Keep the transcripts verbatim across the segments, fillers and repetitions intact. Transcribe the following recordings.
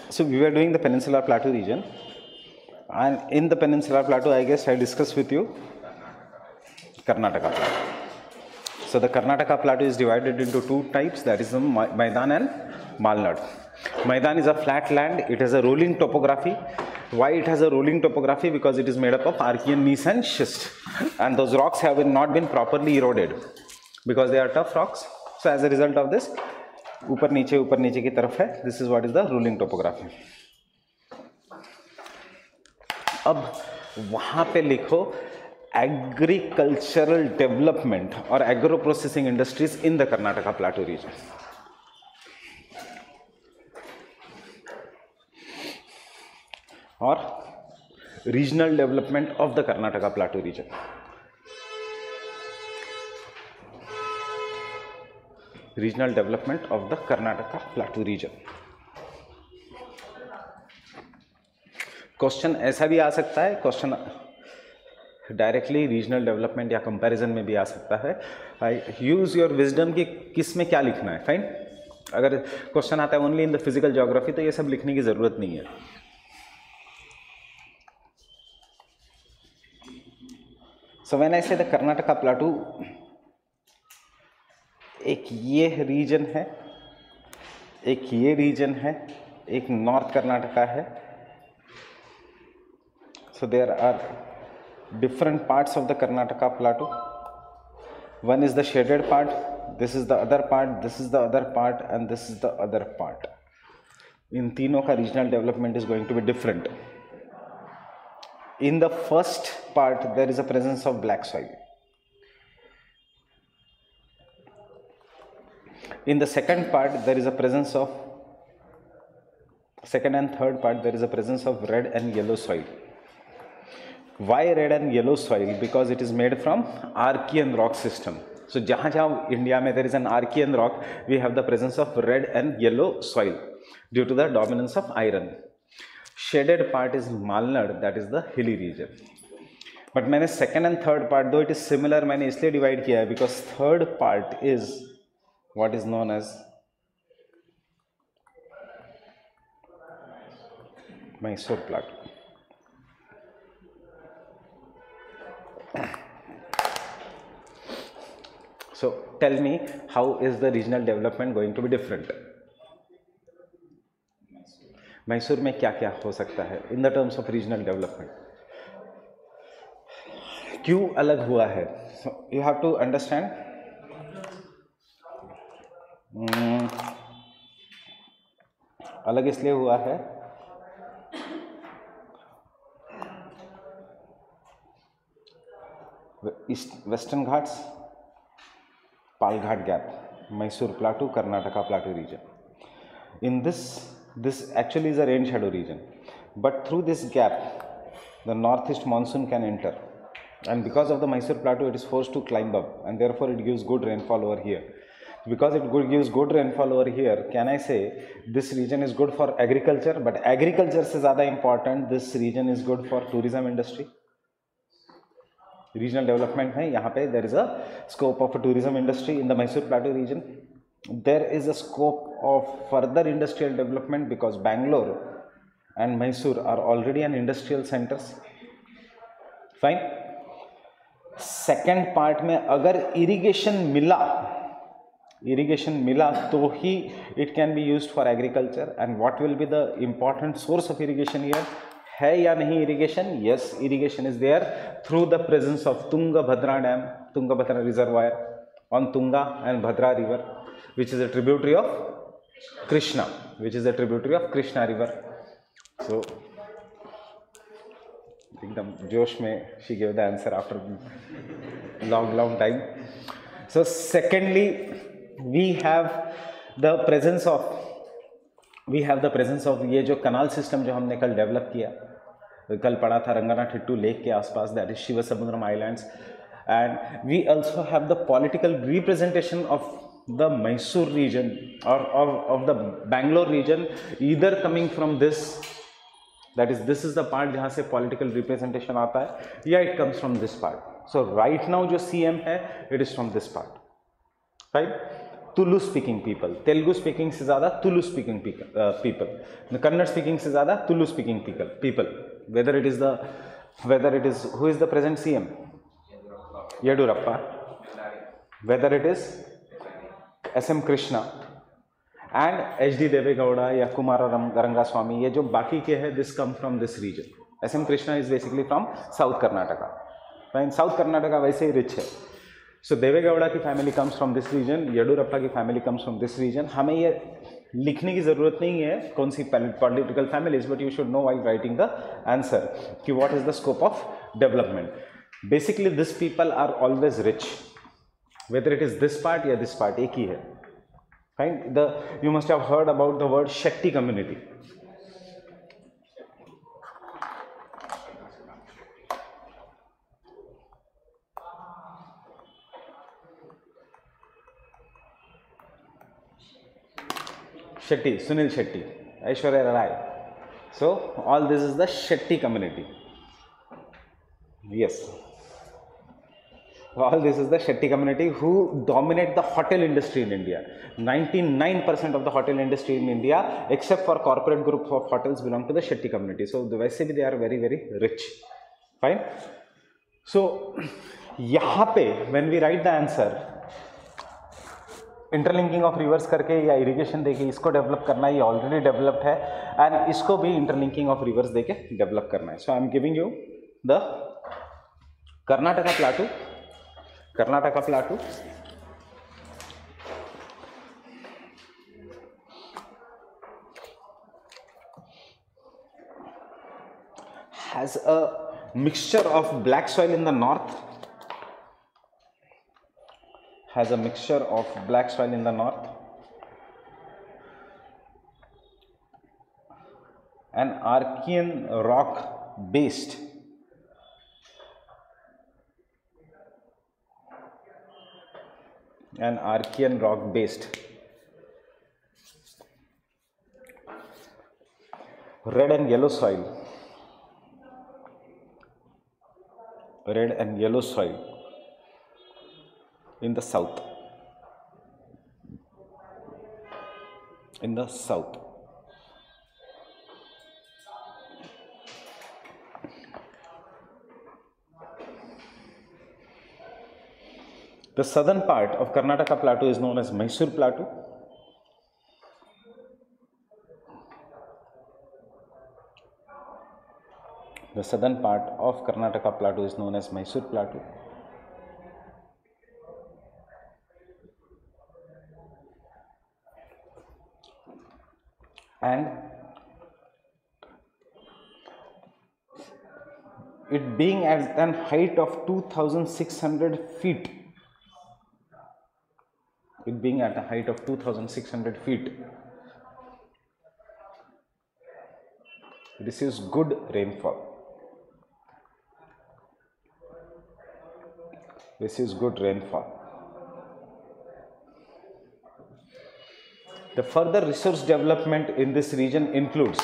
So we were doing the Peninsular Plateau region, and in the Peninsular Plateau, I guess I discussed with you Karnataka Plateau. So the Karnataka Plateau is divided into two types, that is the Maidan and Malnad. Maidan is a flat land, it has a rolling topography. Why it has a rolling topography? Because it is made up of Archean gneiss and schist, and those rocks have not been properly eroded because they are tough rocks. So as a result of this, ऊपर नीचे ऊपर नीचे की तरफ है. This is what is the rolling topography. अब वहाँ पे लिखो agricultural development or agro processing industries in the Karnataka Plateau region. Or regional development of the Karnataka Plateau region. Regional development of the Karnataka Plateau region. Question ऐसा भी आ सकता है, question directly regional development या comparison में भी आ सकता है. आई यूज योर विजडम कि किस में क्या लिखना है. फाइन. अगर क्वेश्चन आता है only in the physical geography तो ये सब लिखने की जरूरत नहीं है. सो व्हेन आई से द कर्नाटका प्लाटू, एक ये रीजन है, एक ये रीजन है, एक नॉर्थ कर्नाटका है. So there are different parts of the Karnataka Plateau. One is the shaded part, this is the other part, this is the other part, and this is the other part. In तीनों का regional development is going to be different. In the first part there is a presence of black soil. In the second part there is a presence of, second and third part there is a presence of red and yellow soil. Why red and yellow soil? Because it is made from Archean rock system. So जहाँ जहाँ India में there is an Archean rock, we have the presence of red and yellow soil due to the dominance of iron. Shaded part is Malnad, that is the hilly region. But मैंने second and third part, though it is similar, मैंने इसलिए divide किया है because third part is what is known as Mysore Plateau. So tell me, how is the regional development going to be different? Mysore में क्या क्या हो सकता है in the terms of regional development? क्यों अलग हुआ है? So you have to understand. hmm, अलग इसलिए हुआ है East Western Ghats, Palghat Gap, Mysore Plateau, Karnataka Plateau region. In this, this actually is a rain shadow region, but through this gap, the northeast monsoon can enter, and because of the Mysore Plateau, it is forced to climb up, and therefore it gives good rainfall over here. Because it good, gives good rainfall over here, can I say this region is good for agriculture? But agriculture से ज़्यादा important, this region is good for tourism industry. Regional development है यहाँ पे. There is a scope of a tourism industry in the Mysore Plateau region. There is a scope of further industrial development because Bangalore and Mysore are already an industrial centers. Fine. Second part में अगर irrigation मिला, irrigation मिला तो ही it can be used for agriculture. And what will be the important source of irrigation here? है या नहीं irrigation? Yes, irrigation is there through the presence of Tungabhadra Dam, Tungabhadra Reservoir on Tunga and Bhadra River, which is a tributary of Krishna, which is a tributary of Krishna River. So, एकदम जोश में she gave the answer after long long time. So, secondly, we have the presence of we have the presence of ये जो canal system जो हमने कल develop किया, कल पढ़ा था रंगनाथिट्टू लेक के आसपास, that is Shivasamudram islands, and we also have the political representation of the Mysore region or of, of the Bangalore region, either coming from this, that is this is the part जहाँ से political representation आता है, या it comes from this part. So right now जो C M है, it is from this part. Right? Tulu speaking people, Telugu speaking से ज़्यादा Tulu speaking people, Kannada speaking से ज़्यादा Tulu speaking people. Whether it is the whether it is who is the present C M Yeddyurappa, whether it is S M Krishna and H D Devegowda या कुमार रंगास्वामी, ये जो बाकी के हैं, this come from this region. S M Krishna is basically from south Karnataka. Fine, south Karnataka वैसे ही rich है. So Devegowda की family comes from this region, Yeddyurappa की family comes from this region. हमें ये लिखने की जरूरत नहीं है कौन सी political families, but you should know while writing the answer कि what is the scope of development. Basically this people are always rich, whether it is this part या दिस पार्ट, एक ही है. Right? The you must have heard about the word Shetty community. Shetty, Sunil Shetty, Aishwarya Rai. So all this is the Shetty community. Yes. All this is the Shetty community who dominate the hotel industry in India. ninety-nine percent of the hotel industry in India, except for corporate group of hotels, belong to the Shetty community. So वैसे भी they are very very rich. Fine. So यहाँ पे when we write the answer, interlinking of rivers करके या irrigation देके इसको develop करना, ये ऑलरेडी डेवलप्ड है, एंड इसको भी इंटरलिंकिंग ऑफ रिवर्स देके डेवलप करना है. So I am giving you the Karnataka plateau. Karnataka Plateau has a mixture of black soil in the north, has a mixture of black soil in the north, an Archean rock based an Archean rock based red and yellow soil, red and yellow soil in the south, in the south. The southern part of Karnataka Plateau is known as Mysore Plateau. The southern part of Karnataka Plateau is known as Mysore Plateau. And it being at an height of two thousand six hundred feet, it being at a height of two thousand six hundred feet, receives good rainfall. Receives good rainfall. The further resource development in this region includes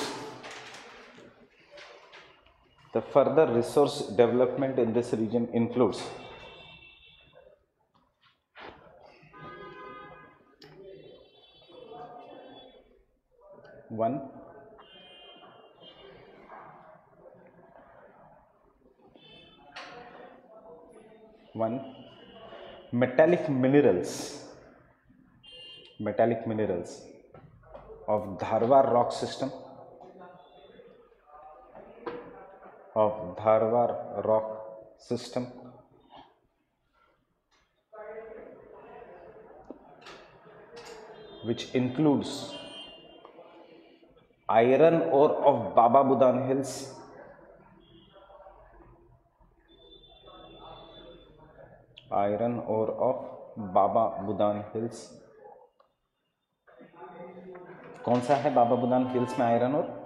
the further resource development in this region includes one, one metallic minerals, metallic minerals of Dharwar rock system, of Dharwar rock system, which includes iron ore of Baba Budan Hills, iron ore of Baba Budan Hills. कौन सा है Baba Budan hills में iron ore?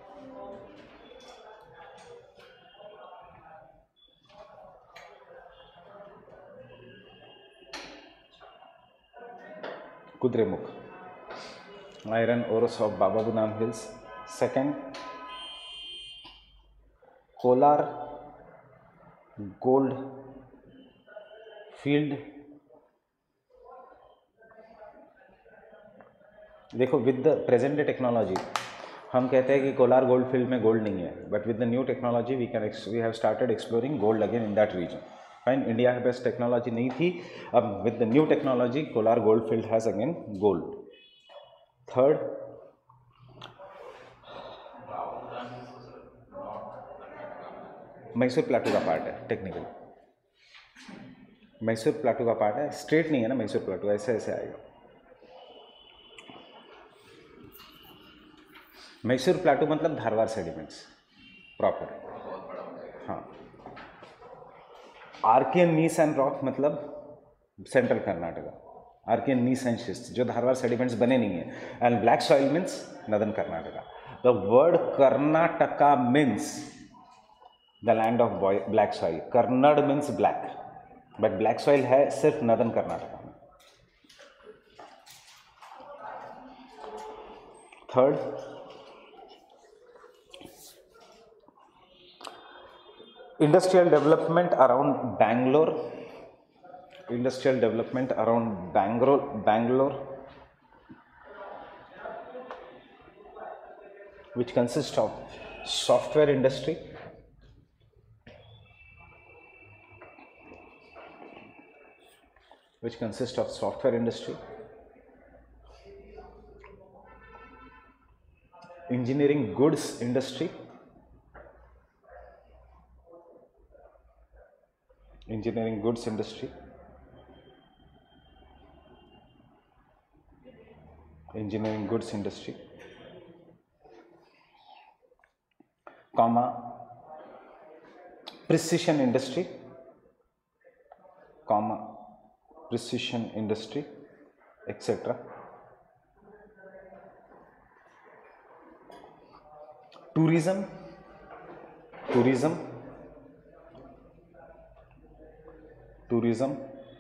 Kudremukh. Iron ores of Baba Budan Hills. Second, Kolar Gold Field देखो with the present day technology हम कहते हैं कि Kolar gold field में गोल्ड नहीं है, but with the new technology we can we have started exploring gold again in that region. Fine, India के पास टेक्नोलॉजी नहीं थी, अब with the new technology Kolar gold field has again gold. Third, Mysore plateau का part है technically, Mysore plateau का part है, straight नहीं है ना मैसूर प्लाटू, ऐसे ऐसे आएगा. मैसूर प्लाटू मतलब धारवाड़ सेडिमेंट्स प्रॉपर. हाँ, आर्कियन नीस एंड रॉक मतलब central Karnataka, Archean gneiss and schist जो धारवाड़ सेडिमेंट्स बने नहीं है. And black soil means northern Karnataka. The word Karnataka means the land of black soil. Karnad means black, but black soil है सिर्फ northern Karnataka में. Third, industrial development around Bangalore, industrial development around Bangalore, Bangalore, which consists of software industry, which consists of software industry, engineering goods industry, engineering goods industry, engineering goods industry, comma, precision industry, comma, precision industry, et cetera. Tourism, tourism, tourism,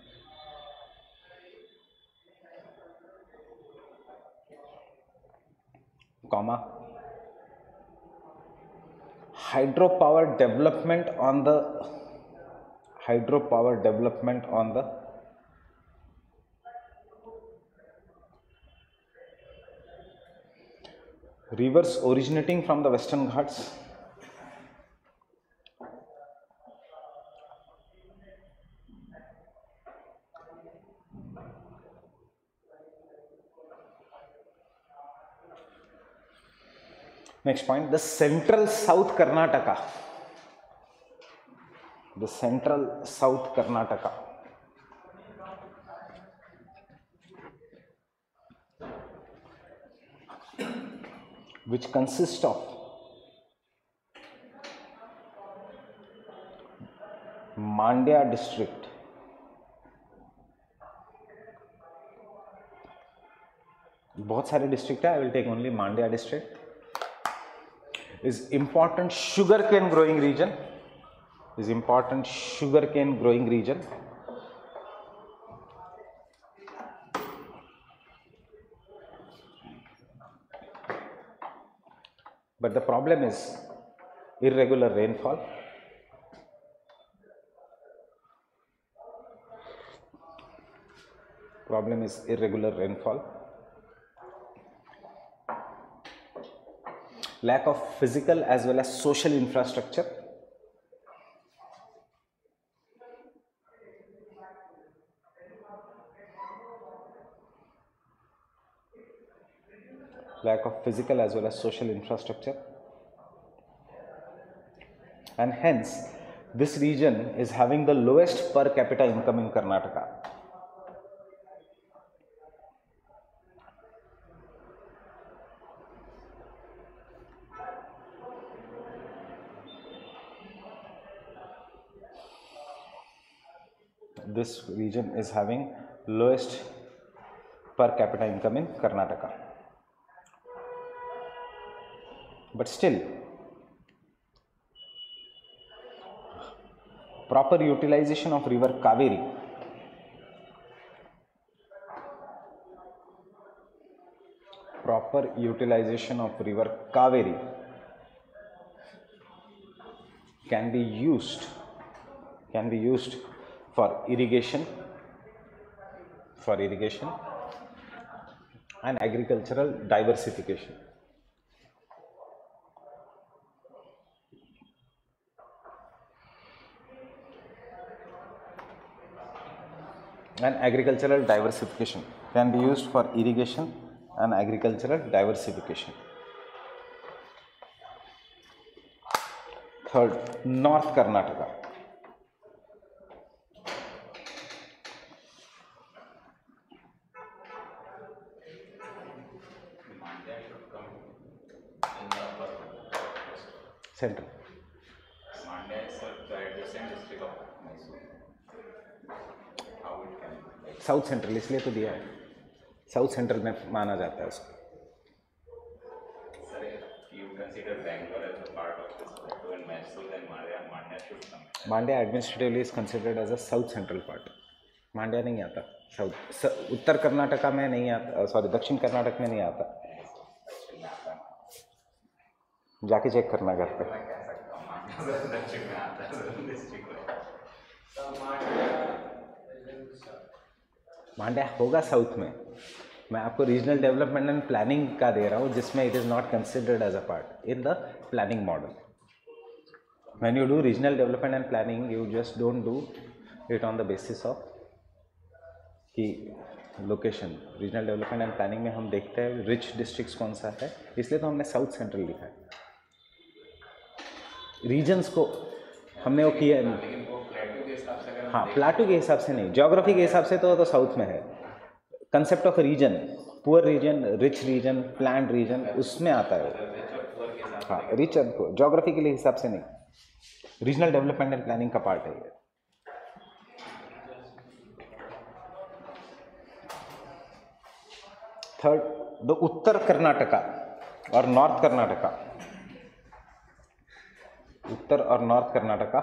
comma, hydropower development on the hydropower development on the rivers originating from the Western Ghats, next point, the central South Karnataka, the central South Karnataka, which consists of Mandya district, बहुत सारे district है, I will take only Mandya district. is important sugarcane growing region, is important sugarcane growing region. But the problem is irregular rainfall. Problem is irregular rainfall. Lack of physical as well as social infrastructure. Lack of physical as well as social infrastructure. And hence, this region is having the lowest per capita income in Karnataka. This region is having lowest per capita income in Karnataka. But still, proper utilization of river Kaveri, proper utilization of river Kaveri can be used, can be used for irrigation, for irrigation, and agricultural diversification. And agricultural diversification can be used for irrigation and agricultural diversification. Third, North Karnataka. Central. Mandya is the adjacent district of Mysore. How it can be? South central इसलिए तो दिया है, south central में माना जाता है उसको. Sir, if you consider Bangalore as a part of this plateau and Mysore, then Mandya, Mandya should come. Mandya administratively is considered as a south central part. Mandya नहीं आता साउथ, उत्तर कर्नाटका में नहीं आता, सॉरी दक्षिण कर्नाटक में नहीं आता. जाके चेक करना घर पे. मैं कह सकता हूँ Mandya दक्षिण में आता है डिस्ट्रिक्ट में. मांड्या होगा साउथ में. मैं आपको रीजनल डेवलपमेंट एंड प्लानिंग का दे रहा हूँ जिसमें it is not considered as a part in the planning model. When you do regional development and planning you just don't do it on the basis of कि location. Regional development and planning में हम देखते हैं rich districts कौन सा है, इसलिए तो हमने साउथ सेंट्रल लिखा है. रीजन्स को हमने वो किया नहीं. लेकिन वो प्लेटो के हिसाब से अगर हाँ, प्लाटू के हिसाब से नहीं, ज्योग्राफी के हिसाब से तो तो साउथ में है. Concept of region, poor region, rich region, planned region, उसमें आता है. हाँ, रिच को ज्योग्राफी के लिए हिसाब से नहीं, रीजनल डेवलपमेंट एंड प्लानिंग का पार्ट है ये. थर्ड, द उत्तर कर्नाटका और नॉर्थ कर्नाटका. उत्तर और north Karnataka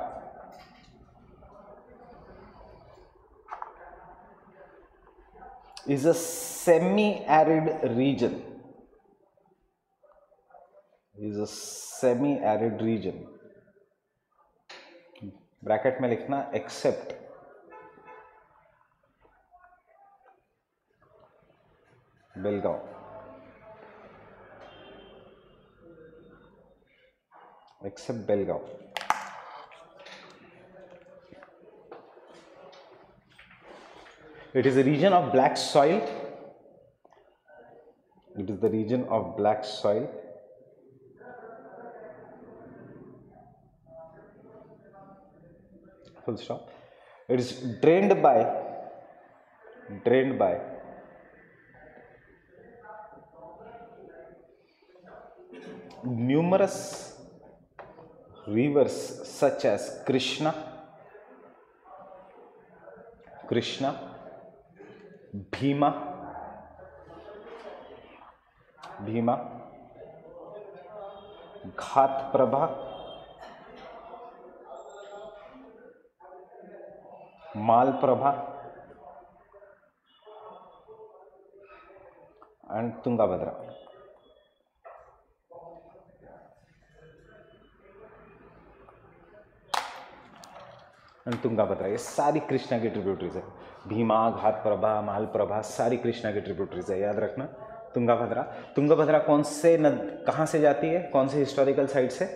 is a semi-arid region. Is a semi-arid region. Bracket में लिखना except Belgaum. Except Belgaum. It is a region of black soil. It is the region of black soil. Full stop. It is drained by, drained by numerous rivers such as Krishna, Krishna, Bhima, Bhima, Ghataprabha, Malaprabha and Tungabhadra. And Tungabhadra ये सारी कृष्णा की tributaries है. भीमा, घातप्रभा, मालप्रभा सारी कृष्णा की tributaries है, याद रखना. तुंगाभद्रा, तुंगाभद्रा कौन से नद, कहाँ से जाती है, कौन से हिस्टोरिकल साइट से?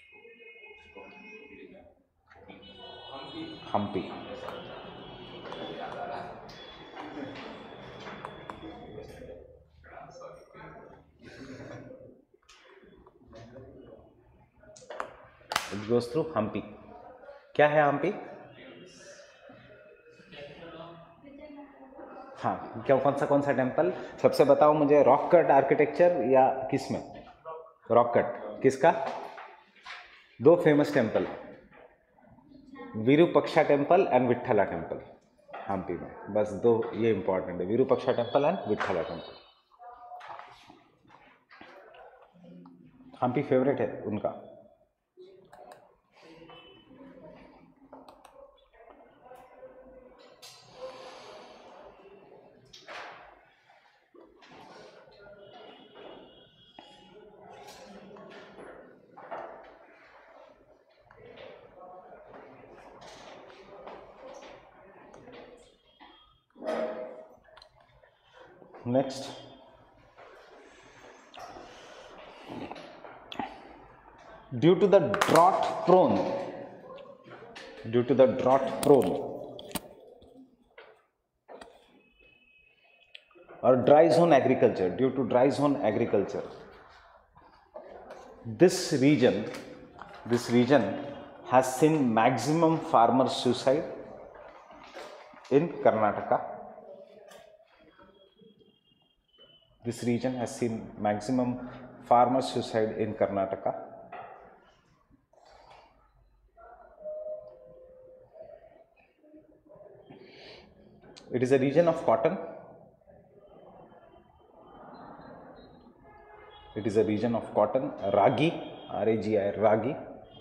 Hampi. It goes through Hampi. क्या है हम्पी? हाँ, क्या कौन सा कौन सा टेम्पल सबसे बताओ मुझे. रॉक कट आर्किटेक्चर या किस में? रॉक कट किसका? दो famous temple, Virupaksha temple and Vitthala temple Hampi में. बस दो ये इंपॉर्टेंट है, Virupaksha temple and Vitthala temple. Hampi favourite है उनका. Next, due to the drought prone, due to the drought prone or dry zone agriculture, due to dry zone agriculture, this region, this region has seen maximum farmer suicide in Karnataka. This region has seen maximum farmer suicide in Karnataka. It is a region of cotton. It is a region of cotton, ragi, R A G I, ragi.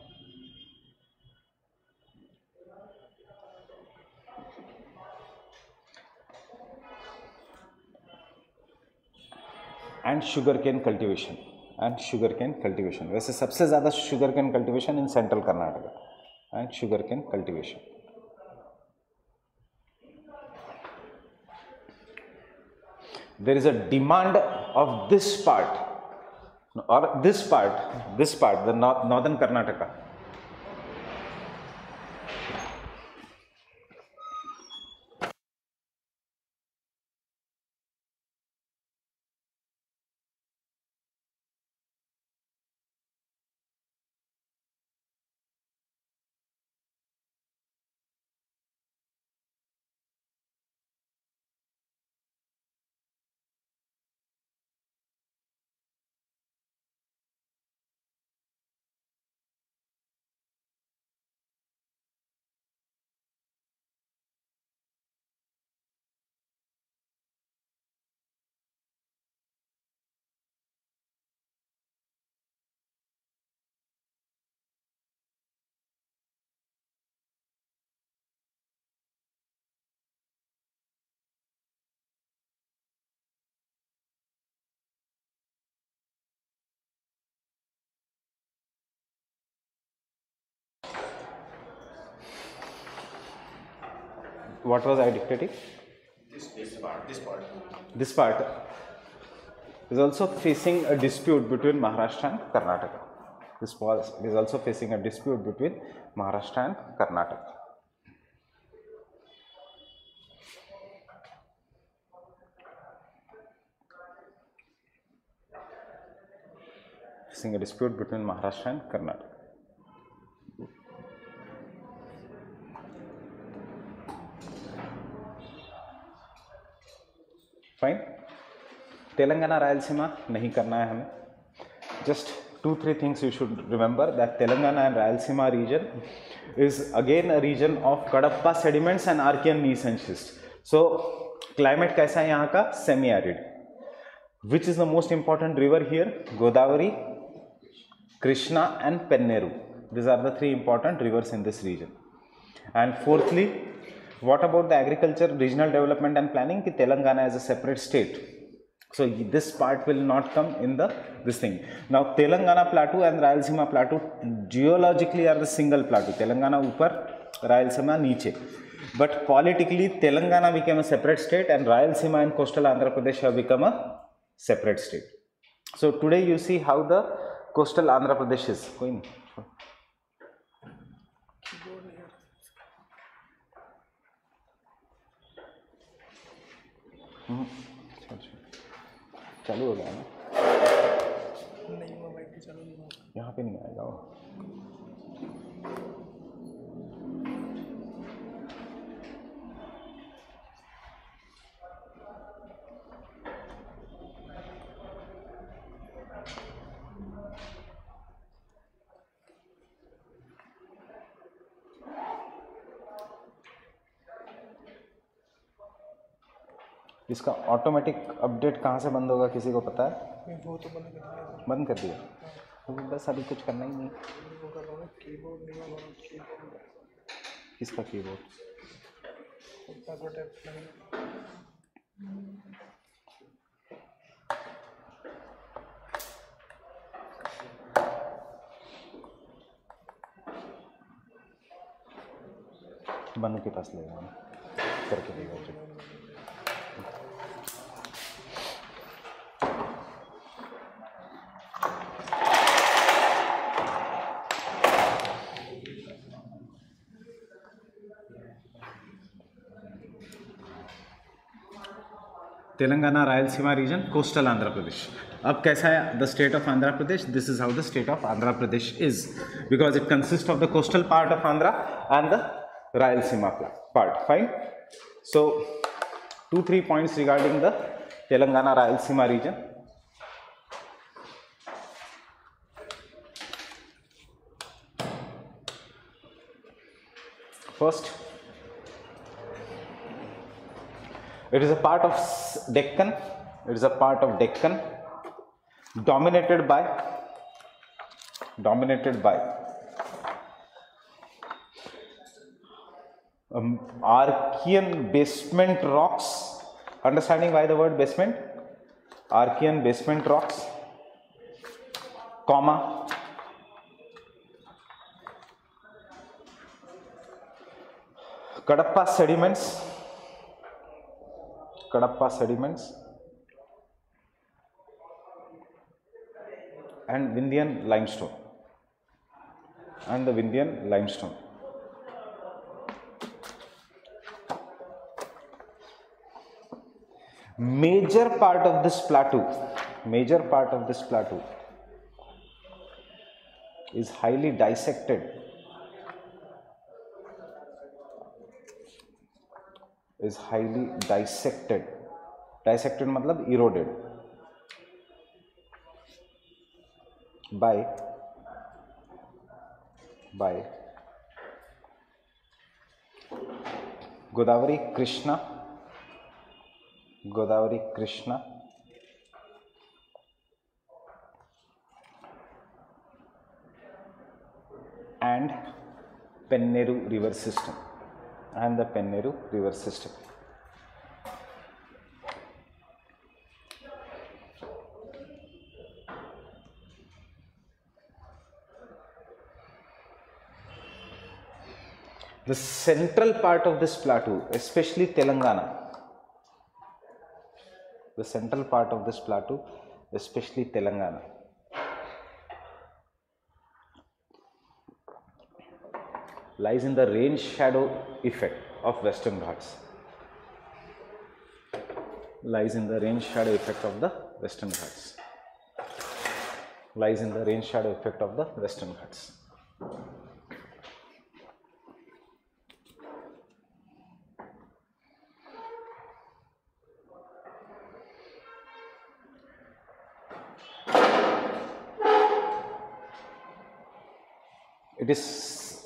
And sugarcane cultivation, and sugarcane cultivation. वैसे सबसे ज़्यादा sugarcane cultivation in central Karnataka, and sugarcane cultivation. There is a demand of this part, or this part, this part, the north, northern Karnataka. What was I dictating? This, this part, this part. This part is also facing a dispute between Maharashtra and Karnataka. This was is also facing a dispute between Maharashtra and Karnataka. Facing a dispute between Maharashtra and Karnataka. Fine. Telangana Rayalaseema नहीं करना है हमें. Just two three things you should remember, that Telangana and Rayalaseema region is again a region of Kadapa sediments and Archean gneiss and schist. So climate कैसा है यहाँ का? Semi-arid. Which is the most important river here? Godavari, Krishna and Penneru. These are the three important rivers in this region. And fourthly, what about the agriculture, regional development and planning? Ki Telangana as a separate state. So this part will not come in the this thing. Now Telangana plateau and Rayalaseema plateau geologically are the single plateau. Telangana upar, Rayalaseema niche. But politically Telangana became a separate state and Rayalaseema and coastal Andhra Pradesh have become a separate state. So today you see how the coastal Andhra Pradesh is. Koi nahi. चालू हो गया ना? नहीं हुआ bike भी चालू नहीं हुआ. यहाँ पे नहीं आएगा वो. इसका ऑटोमेटिक अपडेट कहाँ से बंद होगा, किसी को पता है? वो तो बंद कर दिया. बंद कर दिया. तो बस अभी कुछ करना ही नहीं. वो कर रहा हूँ कीबोर्ड नहीं वाला कीबोर्ड. किसका कीबोर्ड? बनु के पास ले जाना करके देगा. Telangana Rayalaseema region, coastal Andhra Pradesh. अब कैसा है the state of Andhra Pradesh? This is how the state of Andhra Pradesh is, because it consist of the coastal part of Andhra and the Rayalaseema part. Fine. So two three points regarding the Telangana Rayalaseema region. First, it is a part of Deccan. It is a part of Deccan, dominated by dominated by um, Archean basement rocks. Understanding why the word basement? Archean basement rocks, comma, Kadapa sediments, Kadapa sediments, and Vindhyan limestone, and the Vindhyan limestone. Major part of this plateau, major part of this plateau is highly dissected, is highly dissected. Dissected मतलब eroded by by Godavari, Krishna, Godavari, Krishna, and Penneru river system, and the Penneru river system. The central part of this plateau, especially Telangana, the central part of this plateau, especially Telangana, lies in the rain shadow effect of Western Ghats. Lies in the rain shadow effect of the Western Ghats. Lies in the rain shadow effect of the Western Ghats. It is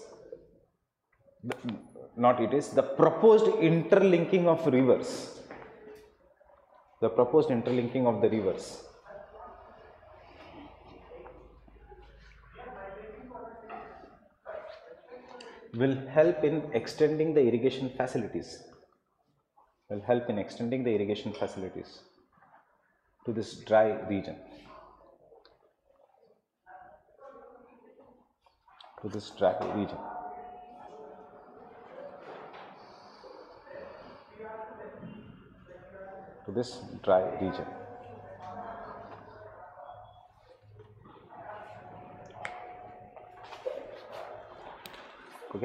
not it is the proposed interlinking of rivers, the proposed interlinking of the rivers will help in extending the irrigation facilities, will help in extending the irrigation facilities to this dry region, to this dry region. To this dry region. Okay.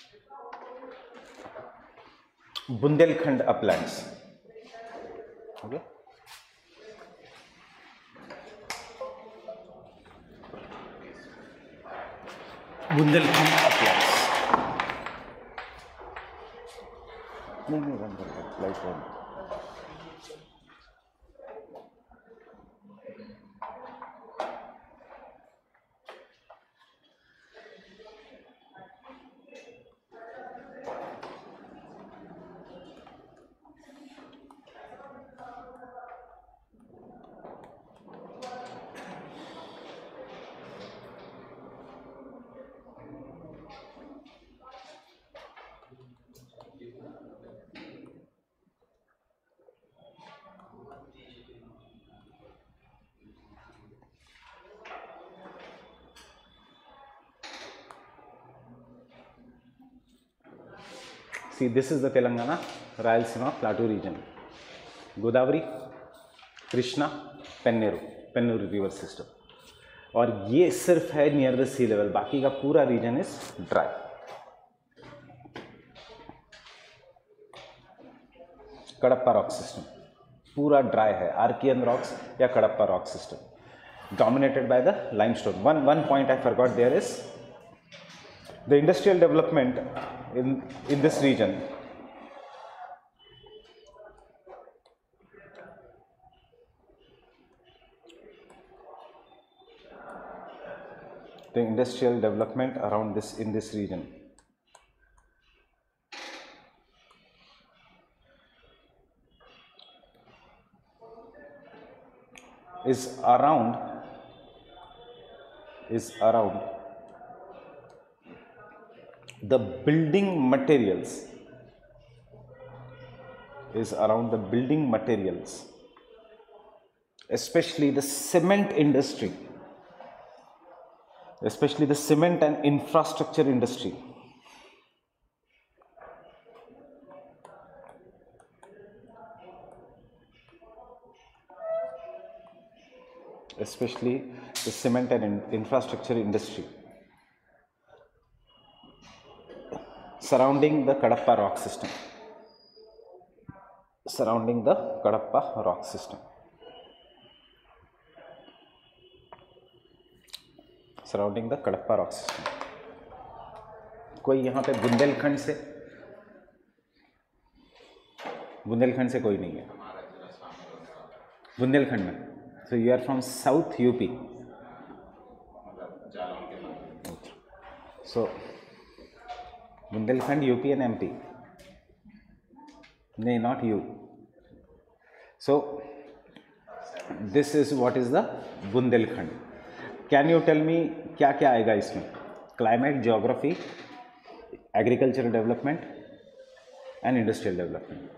Bundelkhand uplands. Okay. Bundelkhand uplands. No, no, run, run, run, light run. See, this is the Telangana Rayalaseema Plateau region. Godavari, Krishna, Penneru, Penneru river system. और ये सिर्फ है near the C level, बाकी का पूरा region is dry. Kadapa rock system, पूरा dry है, Archean rocks या Kadapa rock system dominated by the limestone. One one point I forgot there is the industrial development in in this region. The industrial development around this in this region is around is around the building materials is around the building materials, especially the cement industry, especially the cement and infrastructure industry. Especially the cement and in infrastructure industry surrounding the Kadapa rock system. Surrounding the Kadapa rock system. Surrounding the Kadapa rock system. कोई यहाँ पे बुंदेलखंड से बुंदेलखंड से कोई नहीं है बुंदेलखंड में. So you are from south UP. So Bundelkhand UP and MP. नहीं, not you. So this is what is the Bundelkhand. Can you tell me क्या क्या आएगा इसमें? Climate, geography, agricultural development and industrial development.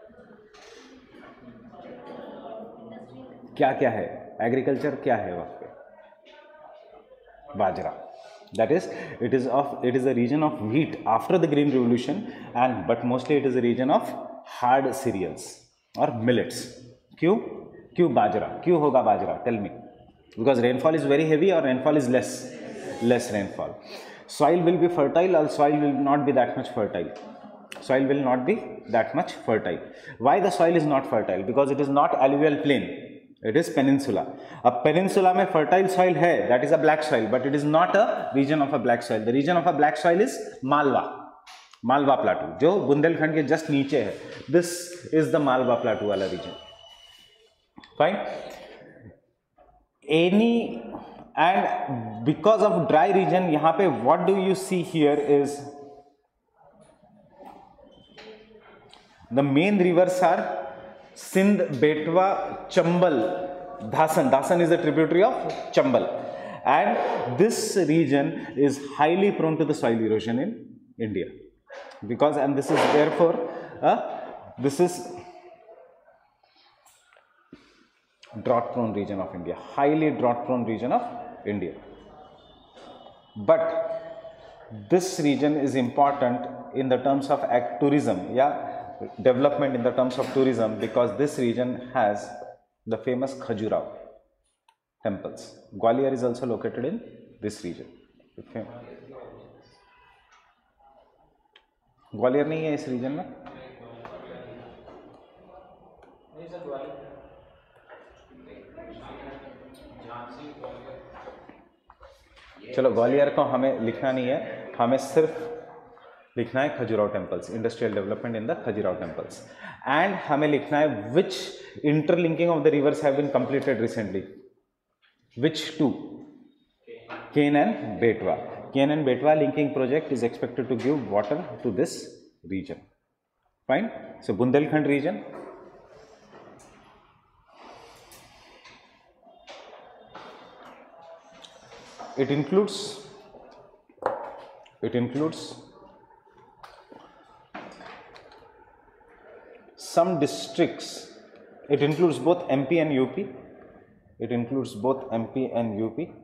क्या क्या है? एग्रीकल्चर क्या है वहाँ पे? Bajra. That is it is of it is a region of wheat after the green revolution and but mostly it is a region of hard cereals और millets. क्यों क्यों बाजरा? क्यों होगा bajra? Tell me. Because rainfall is very heavy or rainfall is less less rainfall. Soil will be fertile or soil will not be that much fertile. Soil will not be that much fertile. Why the soil is not fertile? Because it is not alluvial plain. It is peninsula. अब peninsula में fertile soil है, that is a black soil, but it is not a region of a black soil. The region of a black soil is Malwa. Malwa plateau, जो बुंदेलखंड के just नीचे है. This is the Malwa plateau वाला region. Fine. Any and because of dry region यहाँ पे what do you see here is the main rivers are Sindh, Betwa, Chambal, Dhasan. Dhasan is a tributary of Chambal, and this region is highly prone to the soil erosion in India because and this is therefore uh, this is drought prone region of India, highly drought prone region of India. But this region is important in the terms of tourism, yeah, development in the terms of tourism, because this region has the famous Khajuraho temples. Gwalior is also located in this region. Okay. Gwalior नहीं है इस reason में? चलो ग्वालियर को हमें लिखना नहीं है, हमें सिर्फ लिखना है Khajuraho temples, industrial development in the Khajuraho temples. And हमें लिखना है which interlinking of the rivers have been completed recently. Which two? Ken and Betwa. Ken and Betwa linking project is expected to give water to this region. Fine. So Bundelkhand region, it includes it includes some districts. It includes both M P and U P. It includes both M P and U P.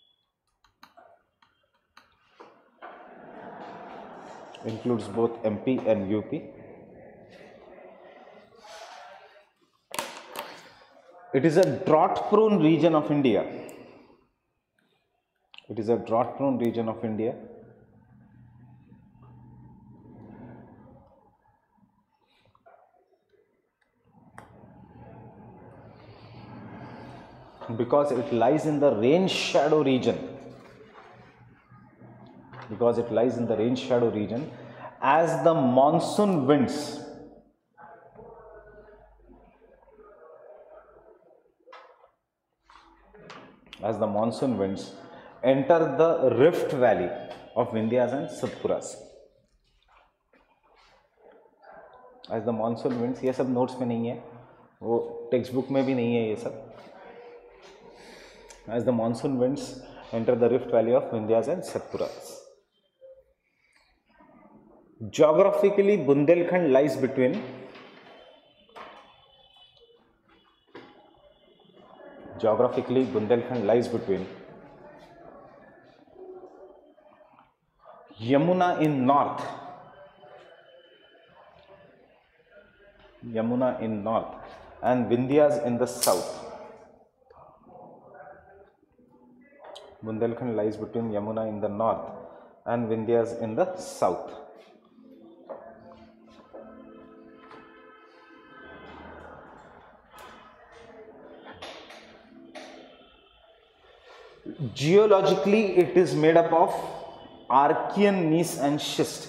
Includes both M P and U P. It is a drought prone region of India. It is a drought prone region of India. because it lies in the rain shadow region. Because it lies in the rain shadow region, as the monsoon winds as the monsoon winds enter the rift valley of Vindhyas and Satpuras. As the monsoon winds, ये सब notes में नहीं है, वो text book में भी नहीं है ये सब. As the monsoon winds enter the rift valley of Vindhyas and Satpuras. Geographically, Bundelkhand lies between Geographically, Bundelkhand lies between Yamuna in north, Yamuna in north, and Vindhyas in the south. Bundelkhand lies between Yamuna in the north and Vindhyas in the south. Geologically, it is made up of Archean gneiss and schist.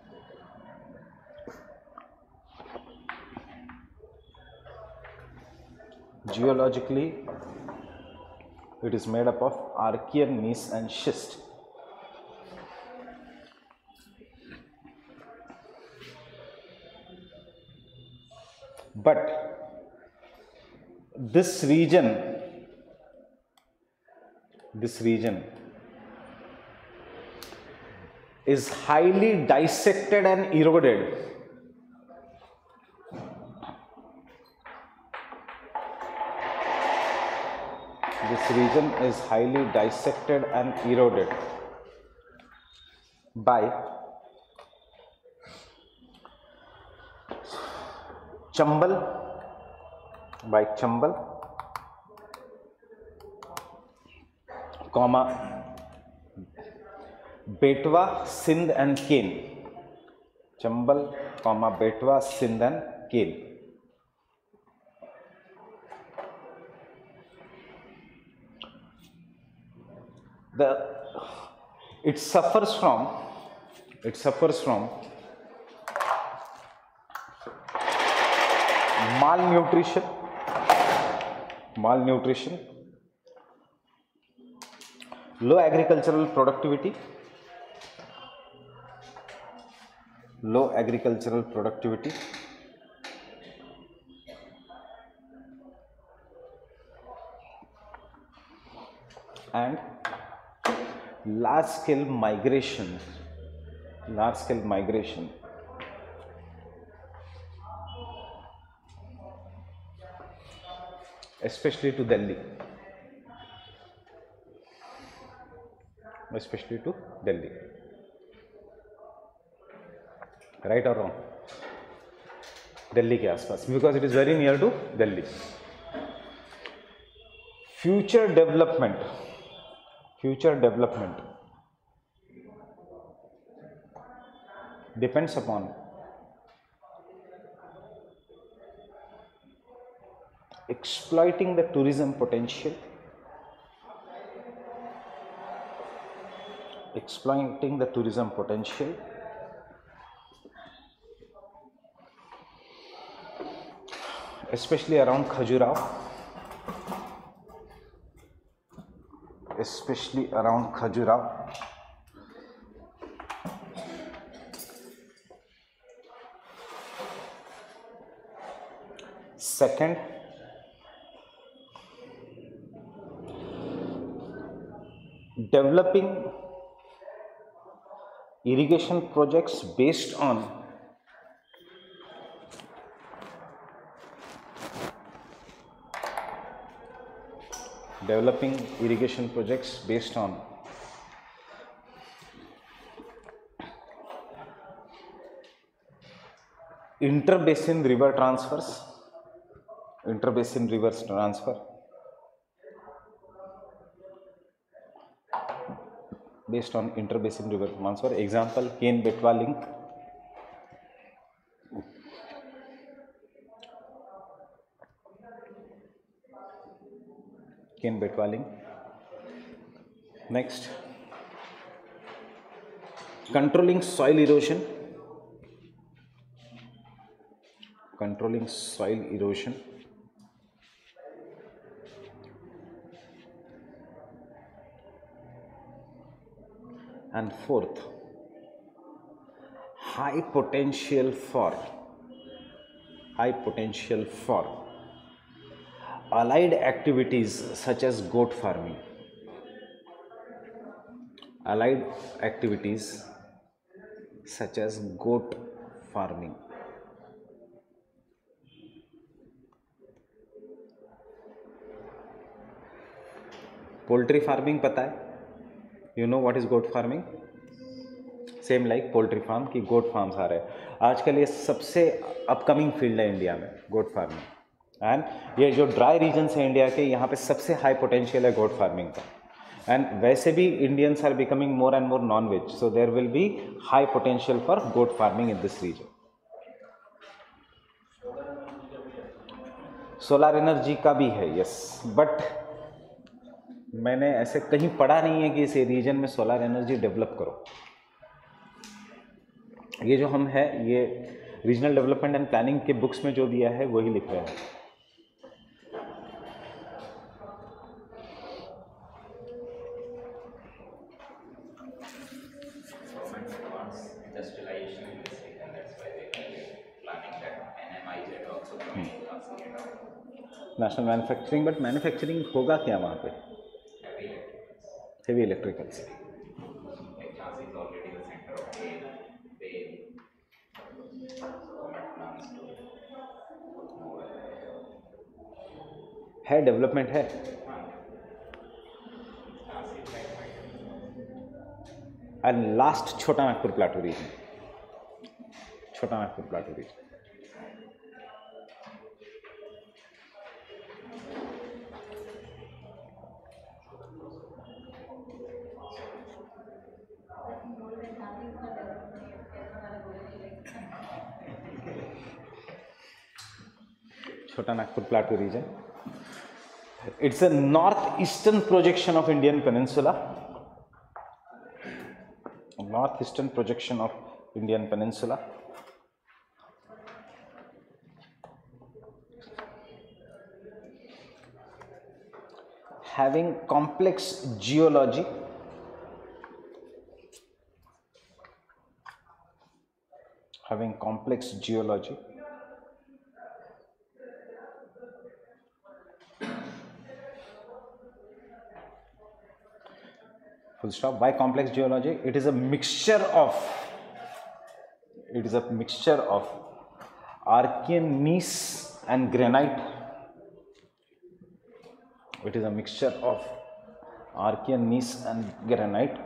Geologically, it is made up of Archean gneiss and schist. But this region This region is highly dissected and eroded. This region is highly dissected and eroded by Chambal, by Chambal, comma, Betwa, Sindh and Kain. Chambal, comma, Betwa, Sindh and Kain. The it suffers from it suffers from malnutrition, malnutrition. Low agricultural productivity, low agricultural productivity, and large scale migration, large scale migration. Especially to Delhi. Especially to Delhi. Right or wrong? Delhi के आसपास, because it is very near to Delhi. Future development, future development depends upon exploiting the tourism potential, exploiting the tourism potential, especially around Khajuraho, especially around Khajuraho. Second, developing irrigation projects based on developing irrigation projects based on interbasin river transfers, interbasin river transfer, based on interbasin river transfer. Example, Kain Betwa link. cane betwalling. Next, controlling soil erosion. Controlling soil erosion. And fourth, high potential for high potential for allied activities such as goat farming. Allied activities such as goat farming. Poultry farming पता है? You know what is goat farming? Same like poultry farm की goat farms आ रहे हैं आजकल, ये सबसे upcoming field है India में, गोट फार्मिंग। एंड ये जो ड्राई रीजन्स हैं इंडिया के, यहाँ पे सबसे हाई पोटेंशियल है गोट फार्मिंग का। एंड वैसे भी Indians are becoming more and more non veg, so there will be high potential for goat farming in this region. Solar energy का भी है, यस, बट मैंने ऐसे कहीं पढ़ा नहीं है कि इस रीजन में सोलर एनर्जी डेवलप करो। ये जो हम है, ये रीजनल डेवलपमेंट एंड प्लानिंग के बुक्स में जो दिया है वही लिख रहे हैं। नेशनल मैन्युफैक्चरिंग, बट मैन्युफैक्चरिंग होगा क्या वहाँ पे? Heavy electricals. है, डेवलपमेंट है। And last, Chota Nagpur plateau region. Chota Nagpur plateau region Chota Nagpur plateau region. It's a northeastern projection of Indian Peninsula. Northeastern projection of Indian Peninsula. Having complex geology. Having complex geology. Full stop. Why complex geology? It is a mixture of it is a mixture of Archean gneiss and granite. It is a mixture of Archean gneiss and granite,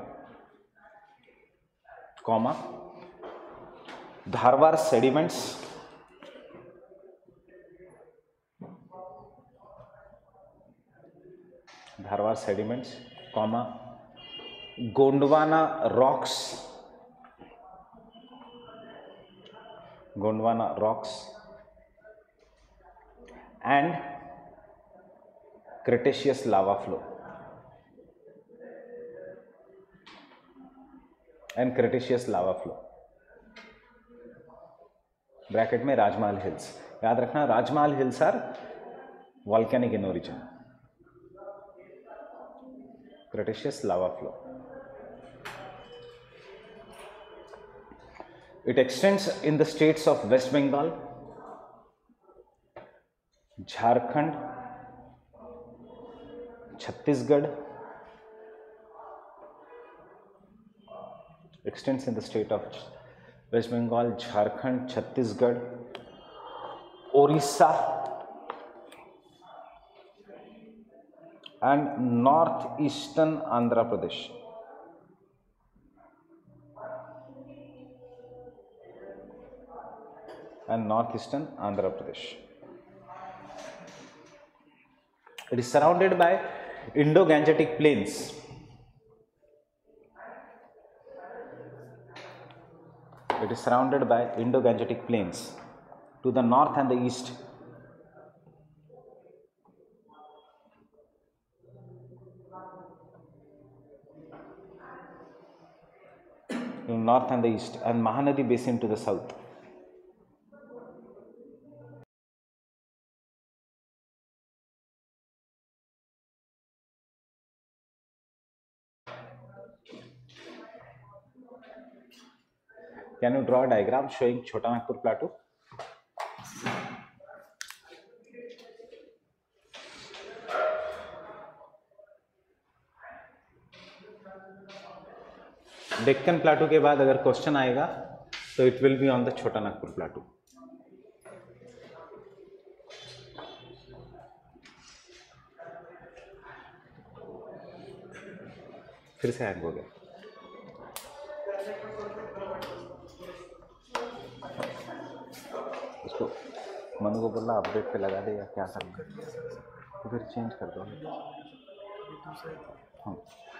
comma Dharwar sediments, Dharwar sediments, comma Gondwana rocks, Gondwana rocks, and Cretaceous lava flow, and Cretaceous lava flow. Bracket में Rajmahal hills, याद रखना, Rajmahal hills are volcanic in origin. Cretaceous lava flow. It extends in the states of West Bengal, Jharkhand, Chhattisgarh. Extends in the state of West Bengal, Jharkhand, Chhattisgarh, Orissa, and northeastern Andhra Pradesh. And northeastern Andhra Pradesh. It is surrounded by Indo-Gangetic plains. It is surrounded by Indo-Gangetic plains to the north and the east. north and the east, and Mahanadi basin to the south. Can you draw a diagram showing Chota Nagpur Plateau? Deccan plateau के बाद अगर question आएगा तो it will be on the Chota Nagpur plateau. फिर से hang हो गया. उसको मनु को बोलना अपडेट पे लगा दे या क्या करना, तो फिर चेंज कर दो. हाँ.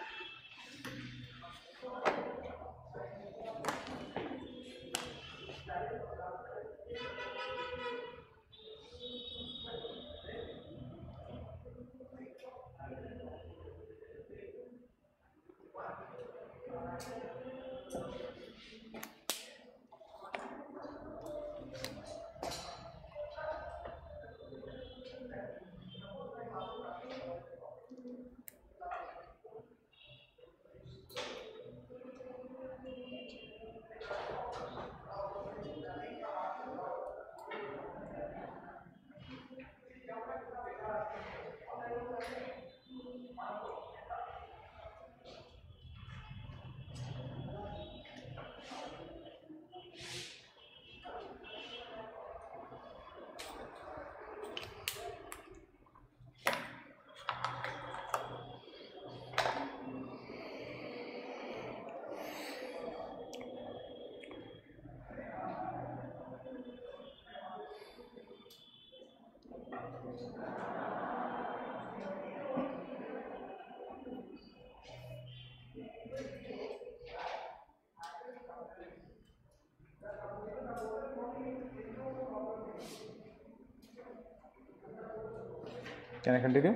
Can I continue?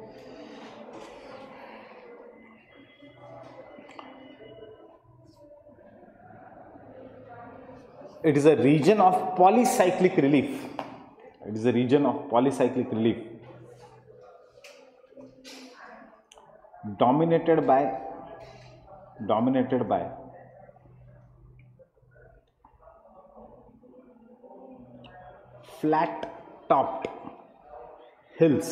It is a region of polycyclic relief. It is a region of polycyclic relief dominated by dominated by flat topped hills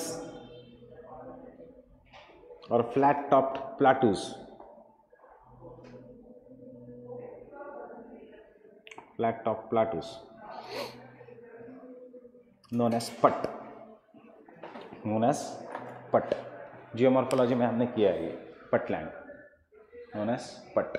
or flat topped plateaus. Flat top plateaus known as पट, known as pat. Geomorphology में हमने किया है ये पटलैंड, known as पट.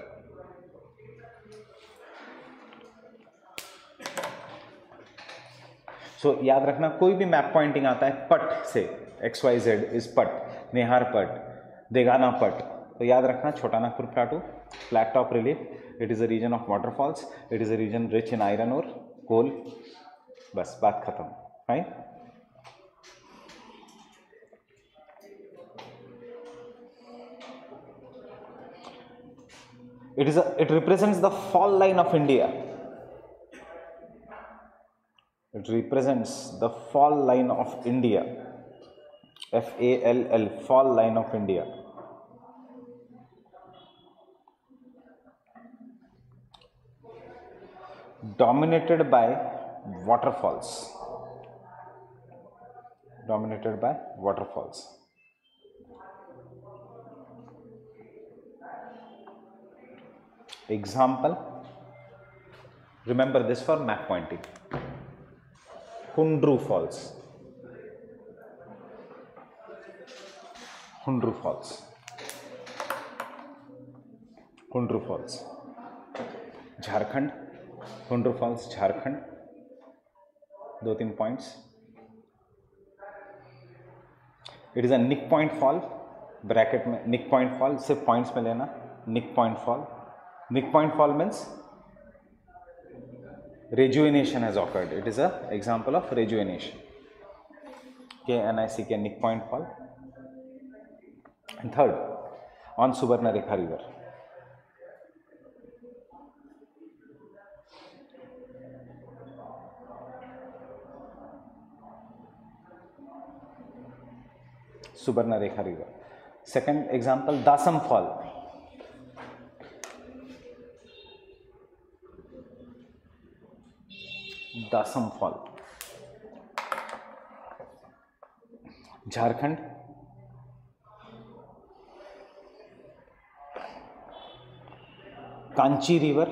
सो so, याद रखना कोई भी मैप पॉइंटिंग आता है पट से, एक्स वाई जेड इज पट, नेहार पट, देगाना पट, तो याद रखना Chota Nagpur plateau, flat top relief. It is a region of waterfalls. It is a region rich in iron और कोल. बस बात खत्म. Fine. It is it represents the fall line of India. It represents the fall line of India. F A L L, fall line of India. Dominated by waterfalls. Dominated by waterfalls. Example. Remember this for map pointing. Hundru Falls. Hundru Falls. Hundru Falls. Jharkhand. Hundru Falls, Jharkhand. दो तीन points. It is a nick point fall. Bracket में nick point fall, सिर्फ points में लेना. Nick point fall. Nick point fall means rejuvenation has occurred. It is a example of rejuvenation. K N I C K, Nick Point Fall. And third, on Subarnarekha River. Subarnarekha river. Second example, Dasam fall. Dasam fall. Jharkhand. Kanchi river.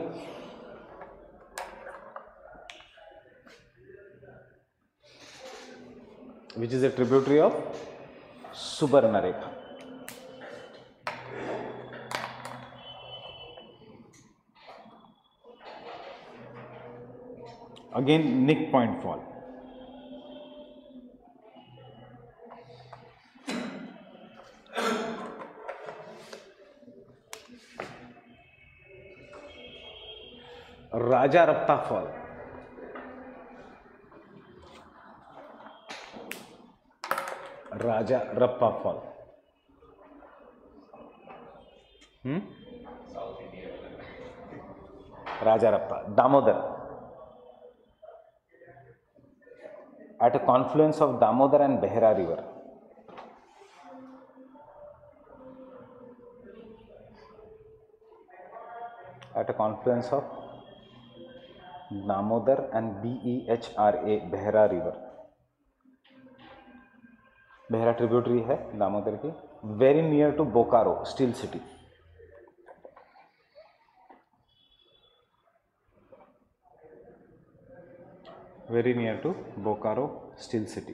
Which is a tributary of Subarnarekha. Again, Nick Point fall. Rajarappa fall. Rajarappa fall. Hmm? Rajarappa. Damodar. At a confluence of Damodar and Behra river. At a confluence of Damodar and B E H R A, Behra river. Behra tributary है दामोदर की. Very near to Bokaro, Steel City. Very near to Bokaro, Steel City.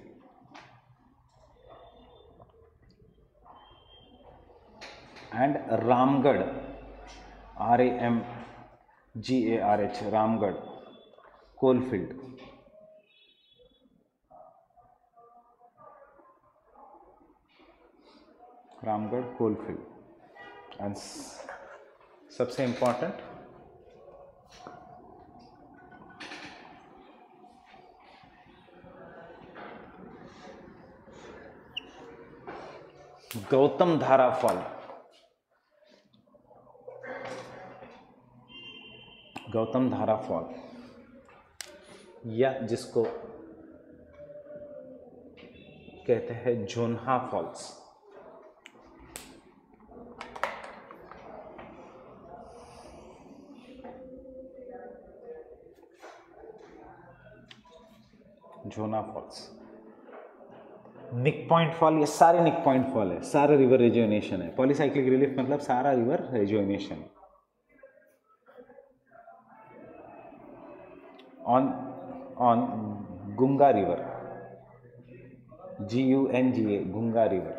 And Ramgarh, R A M G A R H, Ramgarh, coalfield. Ramgarh coalfield. And सबसे important Gautam धारा fall. Gautam धारा fall या जिसको कहते हैं Jonha falls. Jonha falls. Nick point fall, ये सारे nick point fall है, सारा रिवर रिजुविनेशन है. पॉलीसाइक्लिक रिलीफ मतलब सारा रिवर रिजुविनेशन है. On on Gunga river, G U N G A, Gunga river.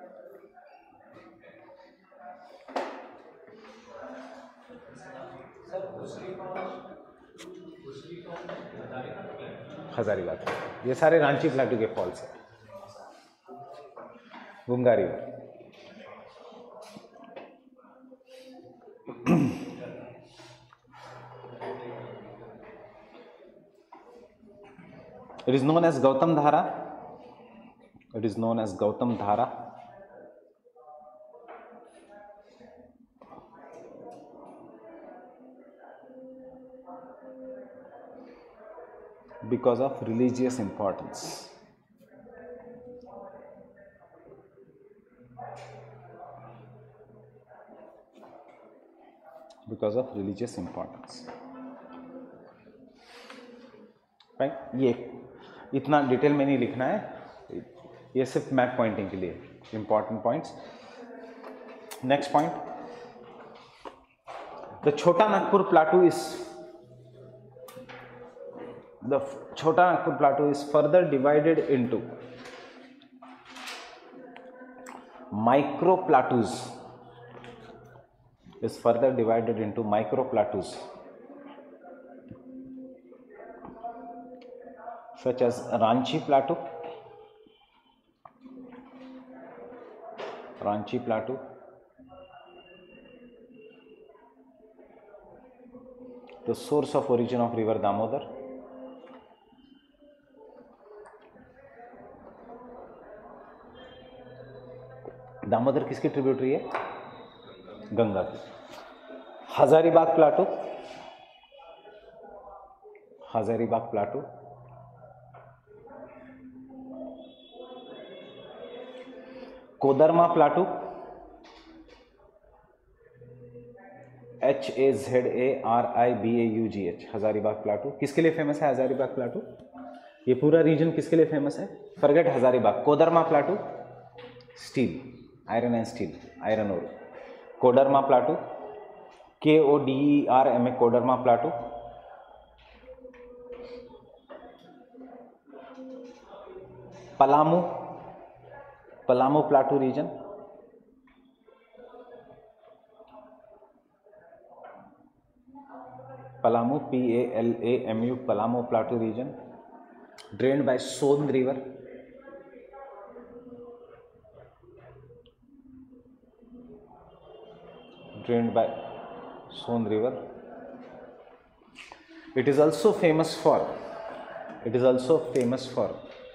Hazaribagh. ये सारे रांची प्लाटू के फॉल्स है. Gunga river. It is known as Gautam Dhara. It is known as Gautam Dhara. Because of religious importance. Because of religious importance. Right? ये इतना detail में नहीं लिखना है, ये सिर्फ मैप पॉइंटिंग के लिए important points. Next point, the Chota Nagpur plateau is the Chota Nagpur plateau is further divided into micro plateaus. is further divided into micro plateaus such as Ranchi Plateau, Ranchi Plateau, the source of origin of river Damodar, Damodar किसकी tributary है? गंगा की. Hazaribagh plateau, Hazaribagh plateau, Kodarma plateau, H A Z A R I B A U G H, Hazaribagh plateau. किसके लिए famous है Hazaribagh plateau? ये पूरा reason किसके लिए फेमस है? Forget Hazaribagh, Kodarma plateau, steel, iron and steel, iron ore. Koderma plateau, K O D E R M A, Koderma plateau. Palamu, Palamu plateau region, Palamu, P A L A M U, Palamu plateau region, drained by Son river, drained by Son river. It is also famous for, it is also famous for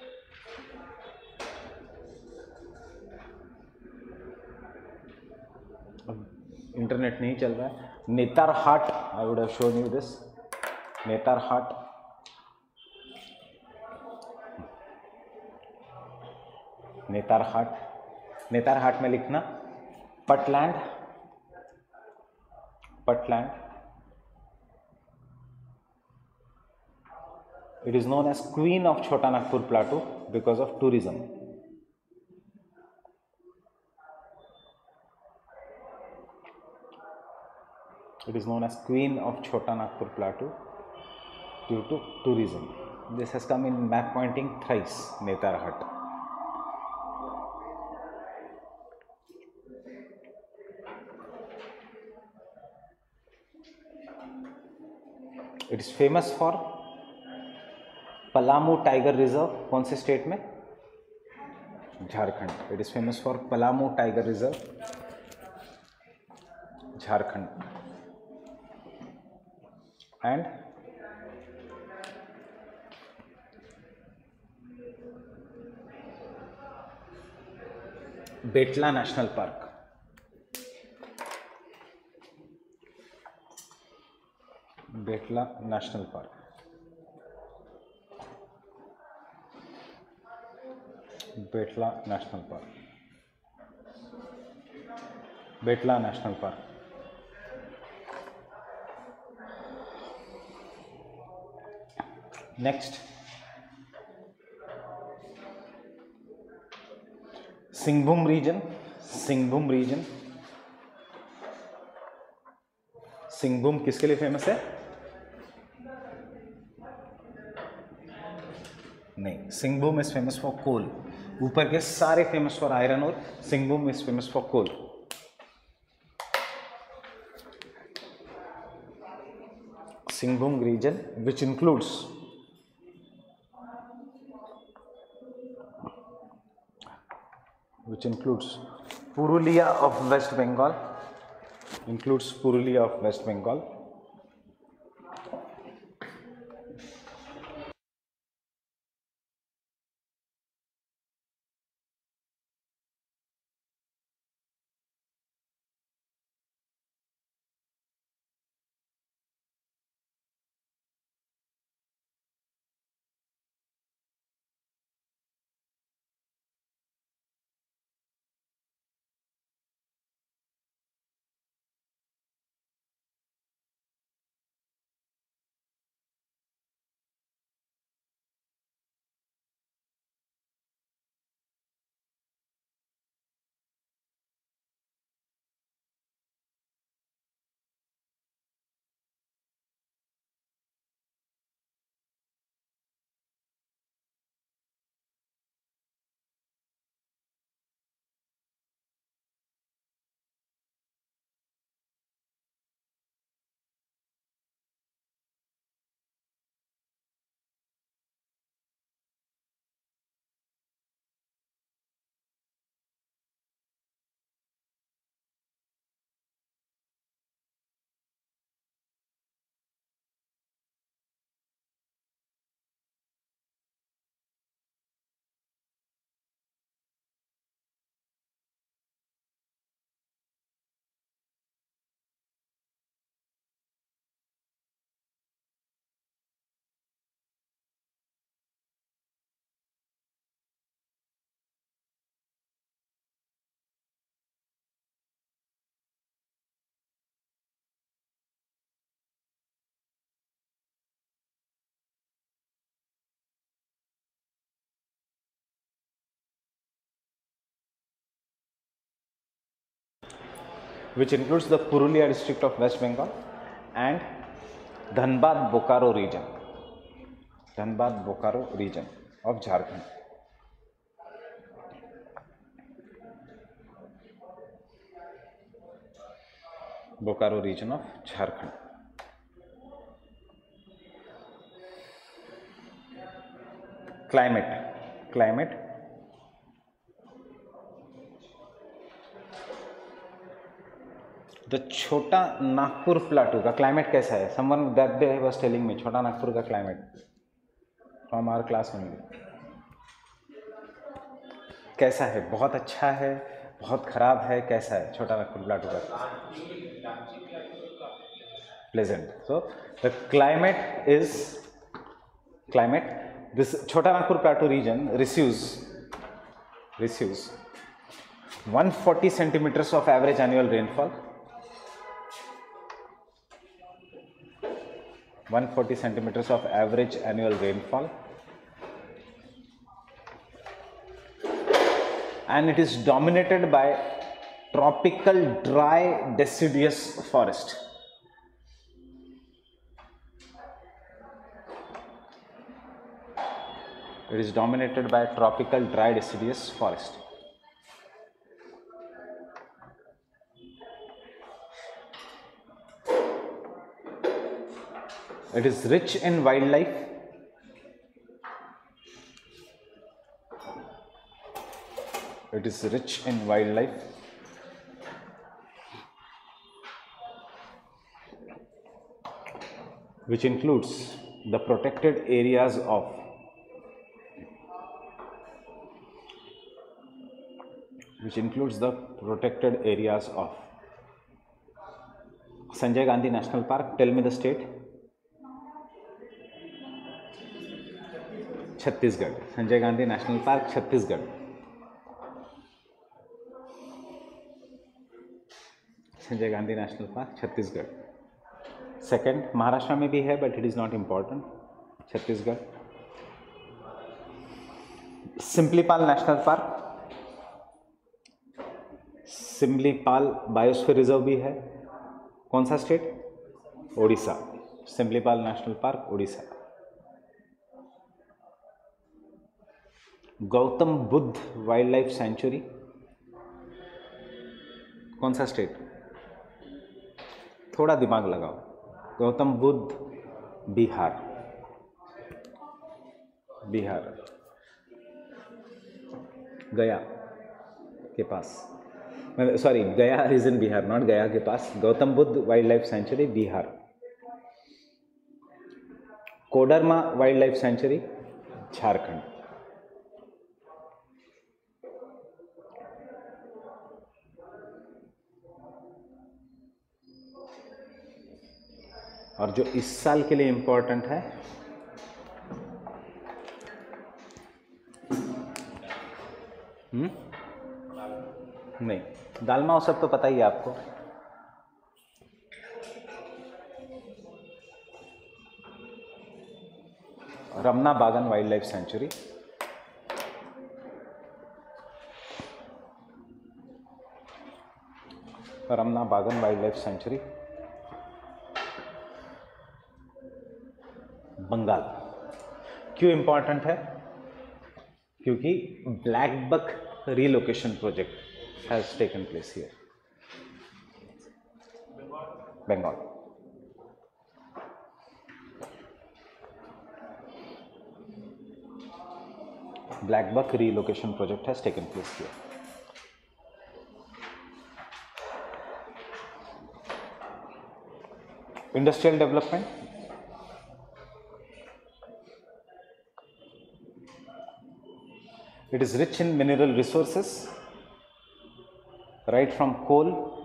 internet नहीं चल रहा है, Netarhat, I would have shown you this, Netarhat, Netarhat, Netarhat में लिखना patland, patland. It is known as Queen of Chota Nagpur Plateau because of tourism. It is known as Queen of Chota Nagpur Plateau due to tourism. This has come in map pointing thrice, Netarhat. It is famous for Palamu tiger reserve, कौन से state में? Jharkhand. It is famous for Palamu tiger reserve, Jharkhand. And Betla national park, Betla national park, Betla national park, Betla national park. Next, Singhbhum region, Singhbhum region, Singhbhum किसके लिए famous है? नहीं, Singhbhum is famous for coal. ऊपर के सारे फेमस फॉर आयरन और Singhbhum is famous for coal. Singhbhum region which includes which includes Purulia of West Bengal, includes Purulia of West Bengal, which includes the Purulia district of West Bengal and Dhanbad Bokaro region. Dhanbad Bokaro region of Jharkhand. Bokaro region of Jharkhand. Climate. Climate. The छोटा Nagpur plateau का climate कैसा है? Someone that day was telling me Chota Nagpur का climate from our class only. कैसा है? बहुत अच्छा है, बहुत खराब है, कैसा है छोटा नागपुर प्लाटू का? Pleasant. So the climate is climate. This Chota Nagpur Plateau region receives receives one hundred forty centimeters of average annual rainfall. one hundred forty centimeters of average annual rainfall, and it is dominated by tropical dry deciduous forest. It is dominated by tropical dry deciduous forest. It is rich in wildlife. It is rich in wildlife. Which includes the protected areas of which includes the protected areas of Sanjay Gandhi National Park. Tell me the state. Chhattisgarh. Sanjay Gandhi National Park, Chhattisgarh. Sanjay Gandhi National Park, Chhattisgarh. Second, Maharashtra में भी है, but it is not important. Chhattisgarh. Simlipal National Park. Simlipal biosphere reserve भी है. कौन सा state? Odisha. Simlipal national park, Odisha. Gautam Buddha wild life sanctuary. कौन सा state? थोड़ा दिमाग लगाओ. गौतम बुद्ध, बिहार. बिहार. गया के पास. Sorry, Gaya is in Bihar, not Gaya के पास. Gautam Buddha wild life sanctuary, Bihar. Koderma wild life sanctuary, Jharkhand. और जो इस साल के लिए इंपॉर्टेंट है, हम्म नहीं, दालमा वो सब तो पता ही है आपको. Ramna Bagan wild life sanctuary. Ramna Bagan wild life sanctuary, Bengal. क्यों इंपॉर्टेंट है? क्योंकि black buck relocation project has taken place here. Bengal. Black buck relocation project has taken place here. Industrial development. It is rich in mineral resources, right from coal,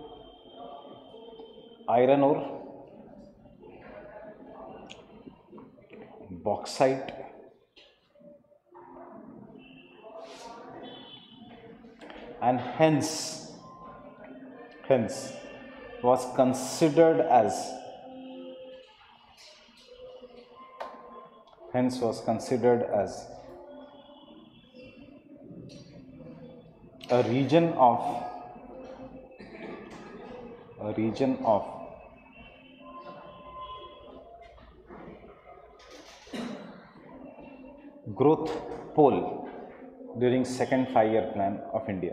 iron ore, bauxite, and hence, hence was considered as, hence was considered as a region of a region of growth pole during second five year plan of India.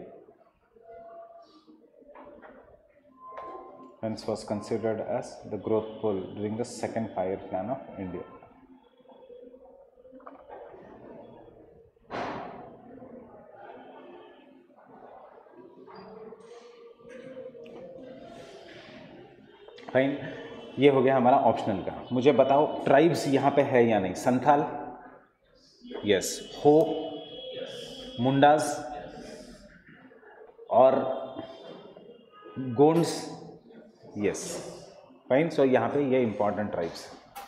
Hence was considered as the growth pole during the second five year plan of India. Fine, ये हो गया हमारा optional का. मुझे बताओ tribes यहाँ पे है या नहीं. संथाल, यस. हो, मुंडास और गोंड्स, यस. फाइन. सो यहाँ पे ये इंपॉर्टेंट ट्राइब्स.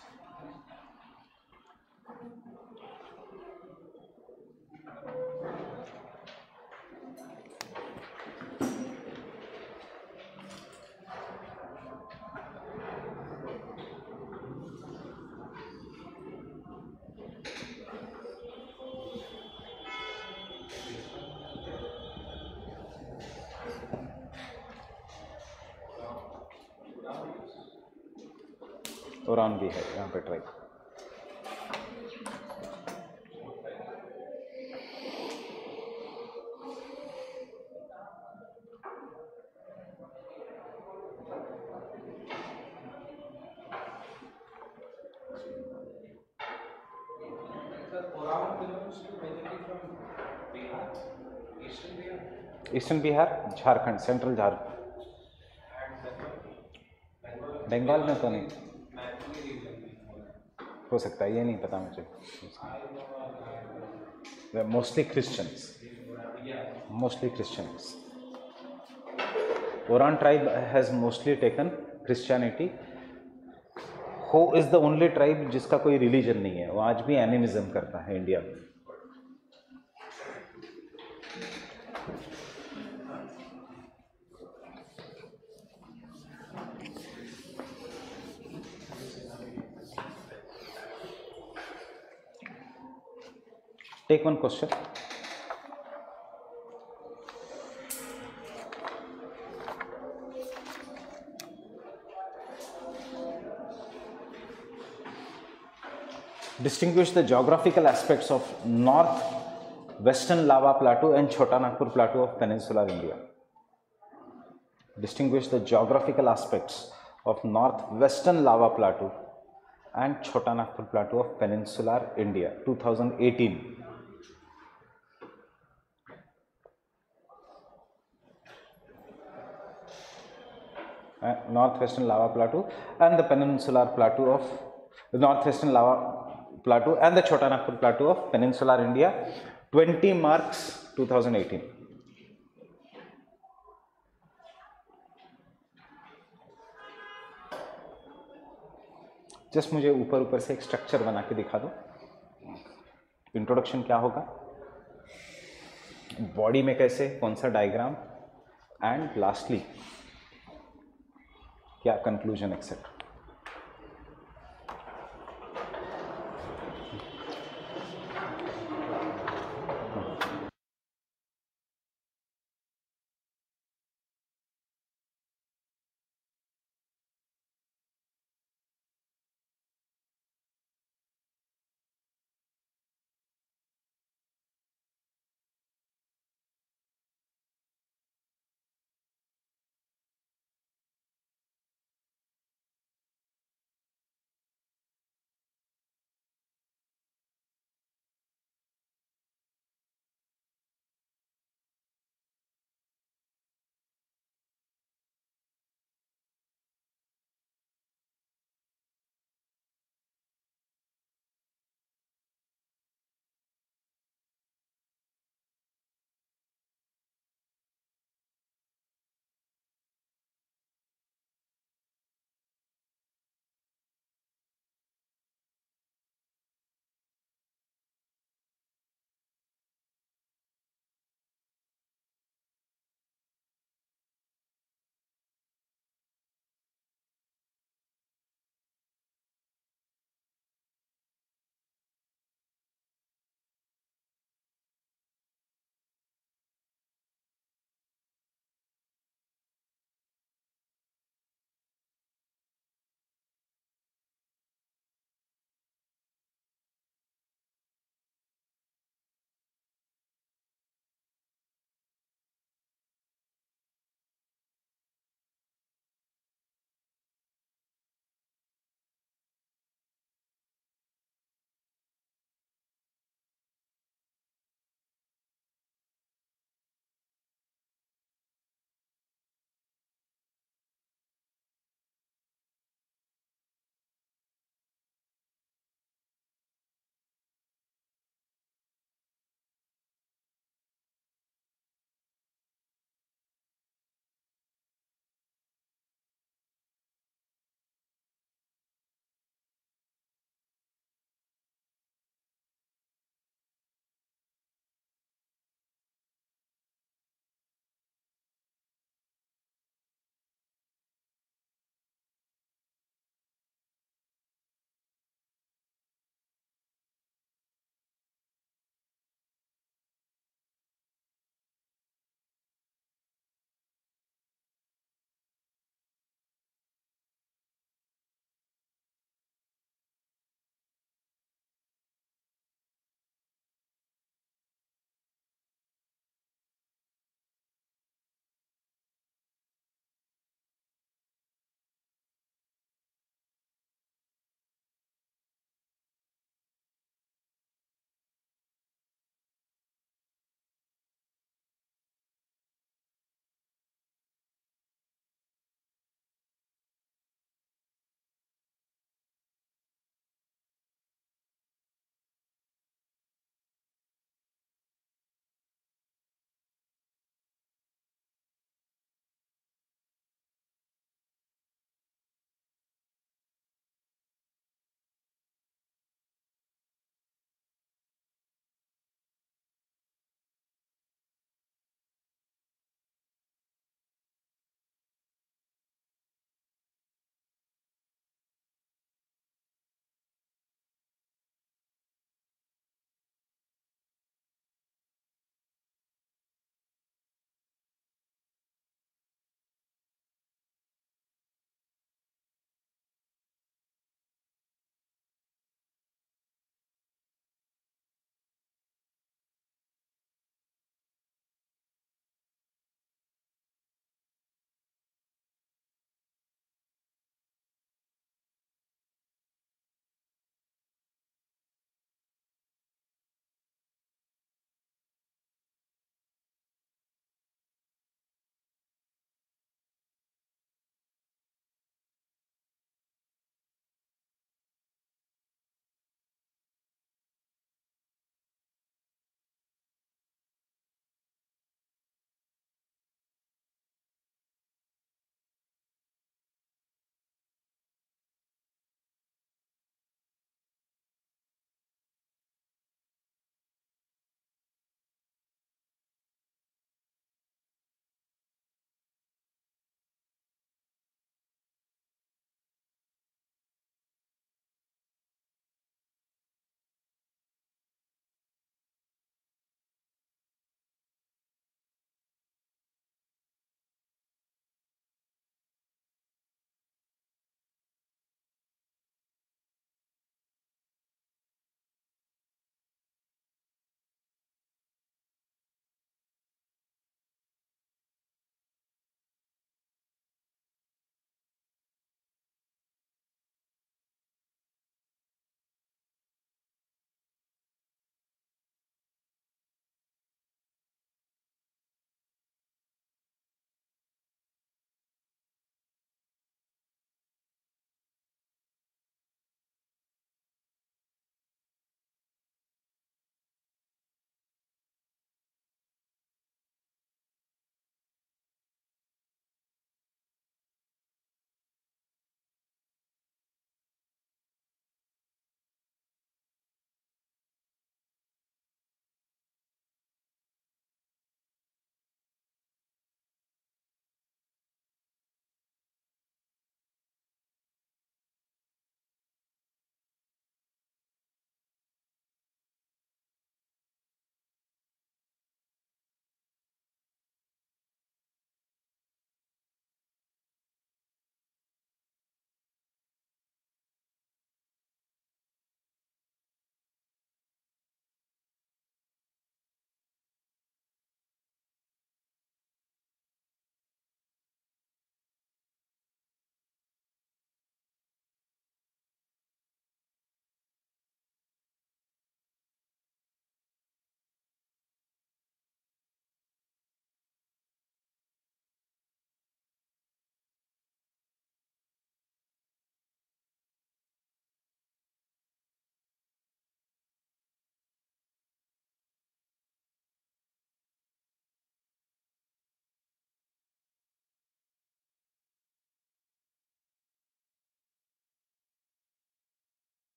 उरान भी है यहाँ पे tribe. Eastern Bihar, Jharkhand, central Jharkhand. Bengal में तो नहीं हो सकता है, ये नहीं पता मुझे. Mostly Christians, mostly Christians. Oraon tribe has mostly taken Christianity. Ho is the only tribe जिसका कोई रिलीजन नहीं है. वो आज भी एनिमिज्म करता है इंडिया में. Take one question. Distinguish the geographical aspects of north western lava plateau and Chota Nagpur plateau of peninsular India. Distinguish the geographical aspects of north western lava plateau and Chota Nagpur plateau of peninsular India, two thousand eighteen. Uh, northwestern lava plateau and the peninsular plateau of the northwestern lava plateau and the Chota Nagpur plateau of peninsular India. twenty marks, two thousand eighteen. Just मुझे ऊपर ऊपर से एक structure बना के दिखा दो. Introduction क्या होगा, बॉडी में कैसे, कौन सा डायग्राम, एंड लास्टली क्या conclusion etcetera.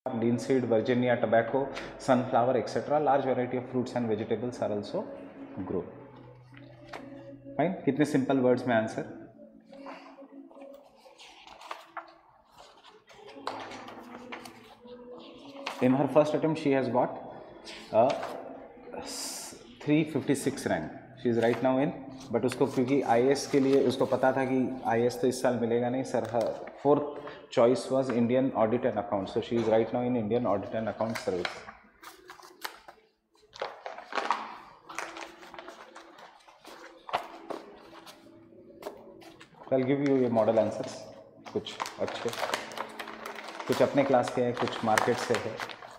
linseed, Virginia tobacco, sunflower, et cetera. Large variety of fruits and vegetables are also grown. Fine. कितने simple words में answer? In her first attempt, she has got a three fifty-six rank. She is right now in, but उसको क्योंकि I A S के लिए उसको पता था कि I A S तो इस साल मिलेगा नहीं sir. her fourth choice was Indian Audit and Accounts, so she is right now in Indian Audit and Accounts Service. I'll give you ये model answers, कुछ अच्छे, कुछ अपने क्लास के हैं, कुछ मार्केट से है.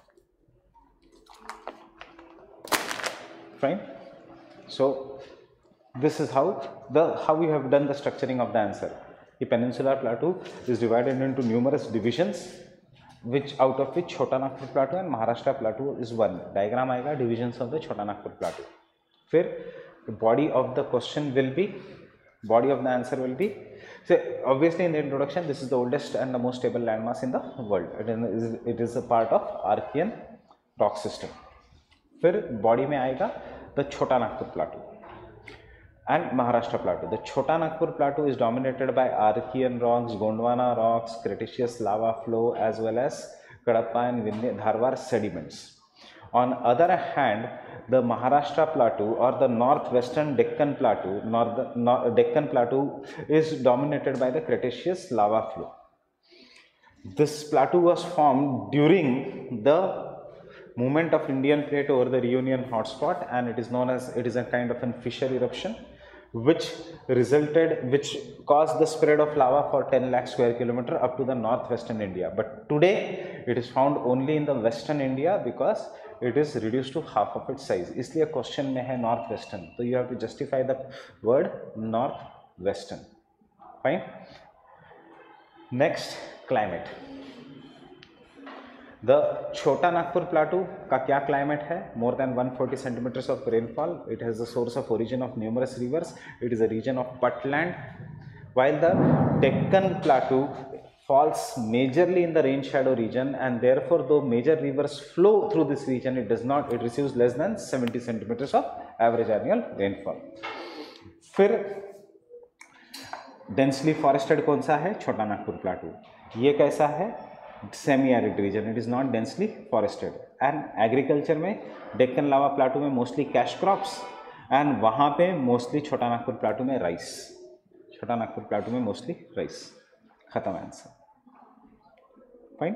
Fine. So this is how the how we have done the structuring of the answer. The Peninsular Plateau is divided into numerous divisions, which out of which Chota Nagpur Plateau and Maharashtra Plateau is one. Diagram आएगा divisions of the Chota Nagpur Plateau. फिर the body of the question will be, body of the answer will be, so obviously in the introduction, this is the oldest and the most stable landmass in the world. It is, it is a part of Archean rock system. फिर body में आएगा the Chota Nagpur Plateau and Maharashtra Plateau. The Chota Nagpur Plateau is dominated by Archean rocks, Gondwana rocks, Cretaceous lava flow, as well as Kadapa and Vindhya Dharwar sediments. On other hand, the Maharashtra Plateau or the northwestern Deccan Plateau, north, north, Deccan Plateau is dominated by the Cretaceous lava flow. This plateau was formed during the movement of Indian plate over the Reunion hotspot, and it is known as, it is a kind of a fissure eruption which resulted, which caused the spread of lava for ten lakh square kilometer up to the northwestern India. But today it is found only in the western India because it is reduced to half of its size. इसलिए question में है northwestern, so you have to justify the word northwestern. Fine. Next, climate. The Chota Nagpur Plateau का क्या climate है? More than one hundred forty centimeters of rainfall. It has the source of origin of numerous rivers. It is a region of putland. While the Deccan Plateau falls majorly in the rain shadow region, and therefore though major rivers flow through this region, it does not, it receives less than seventy centimeters of average annual rainfall. फिर densely forested कौन सा है? Chota Nagpur Plateau. ये कैसा है? Semi-arid region. It is not densely forested. And agriculture में Deccan lava plateau में mostly cash crops, and वहाँ पे mostly Chota Nagpur Plateau में rice. Chota Nagpur Plateau में mostly rice. खत्म आंसर. Fine.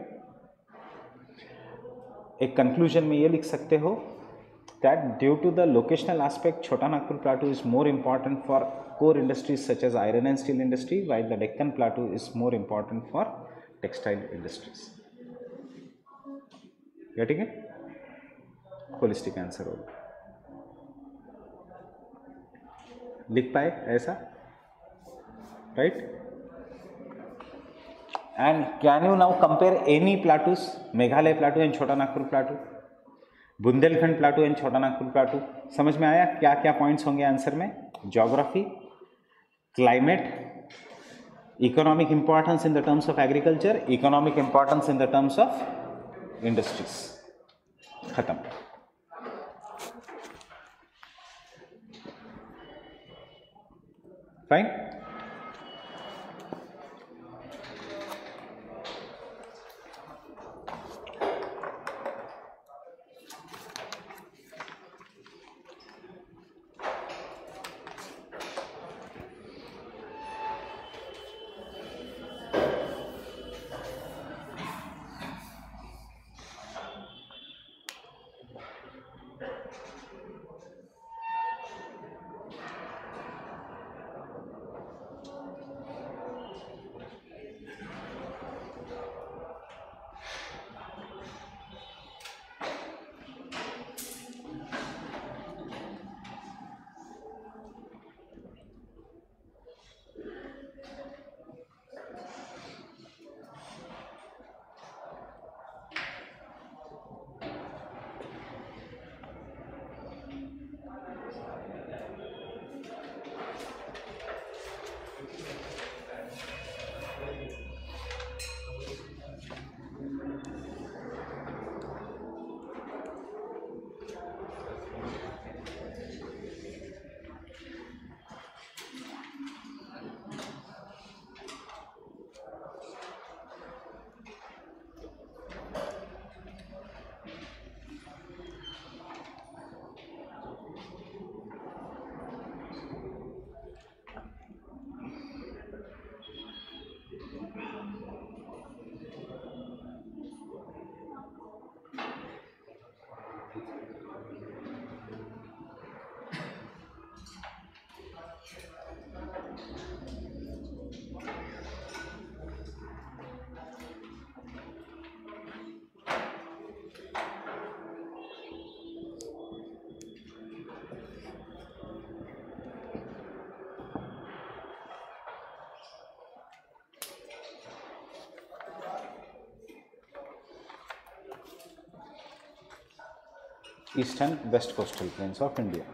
एक conclusion में ये लिख सकते हो that due to the locational aspect, Chota Nagpur Plateau is more important for core industries such as iron and steel industry, while the Deccan Plateau is more important for textile industries. Getting it? Holistic answer होगा. लिख पाए ऐसा? Right? And can you now compare any plateaus? Meghalaya Plateau and Chota Nagpur Plateau, Bundelkhand plateau and Chota Nagpur plateau. समझ में आया क्या क्या points होंगे आंसर में? Geography, climate, economic importance in the terms of agriculture, economic importance in the terms of industries. खत्म. Fine. East and West Coastal Plains of India.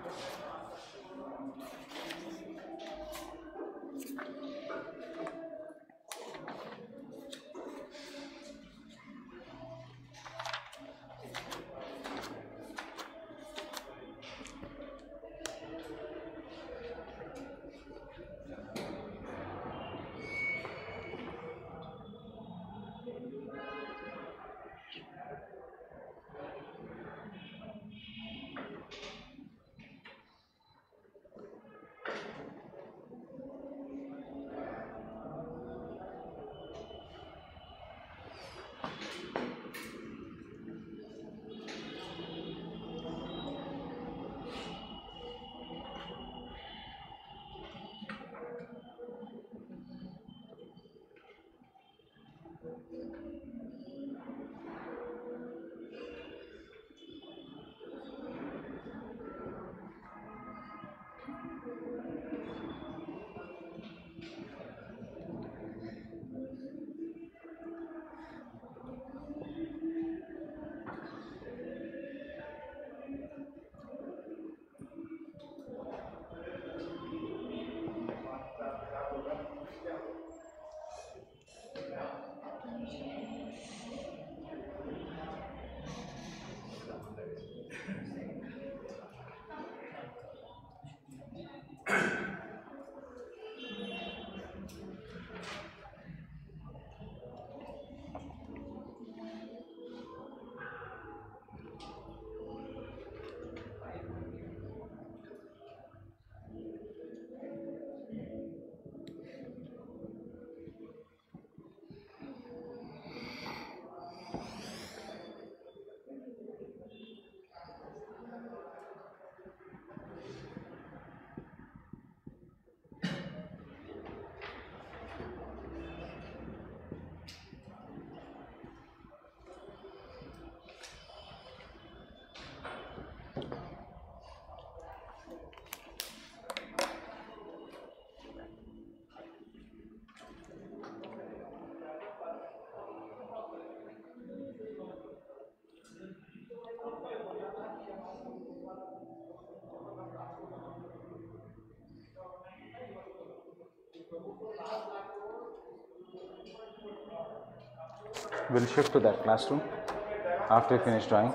We'll shift to that classroom after you finish drawing.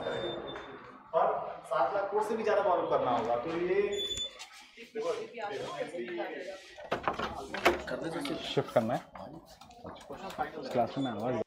और सात lakh course से भी ज़्यादा follow करना होगा तो ये शिफ्ट करना है क्लासरूम में आवाज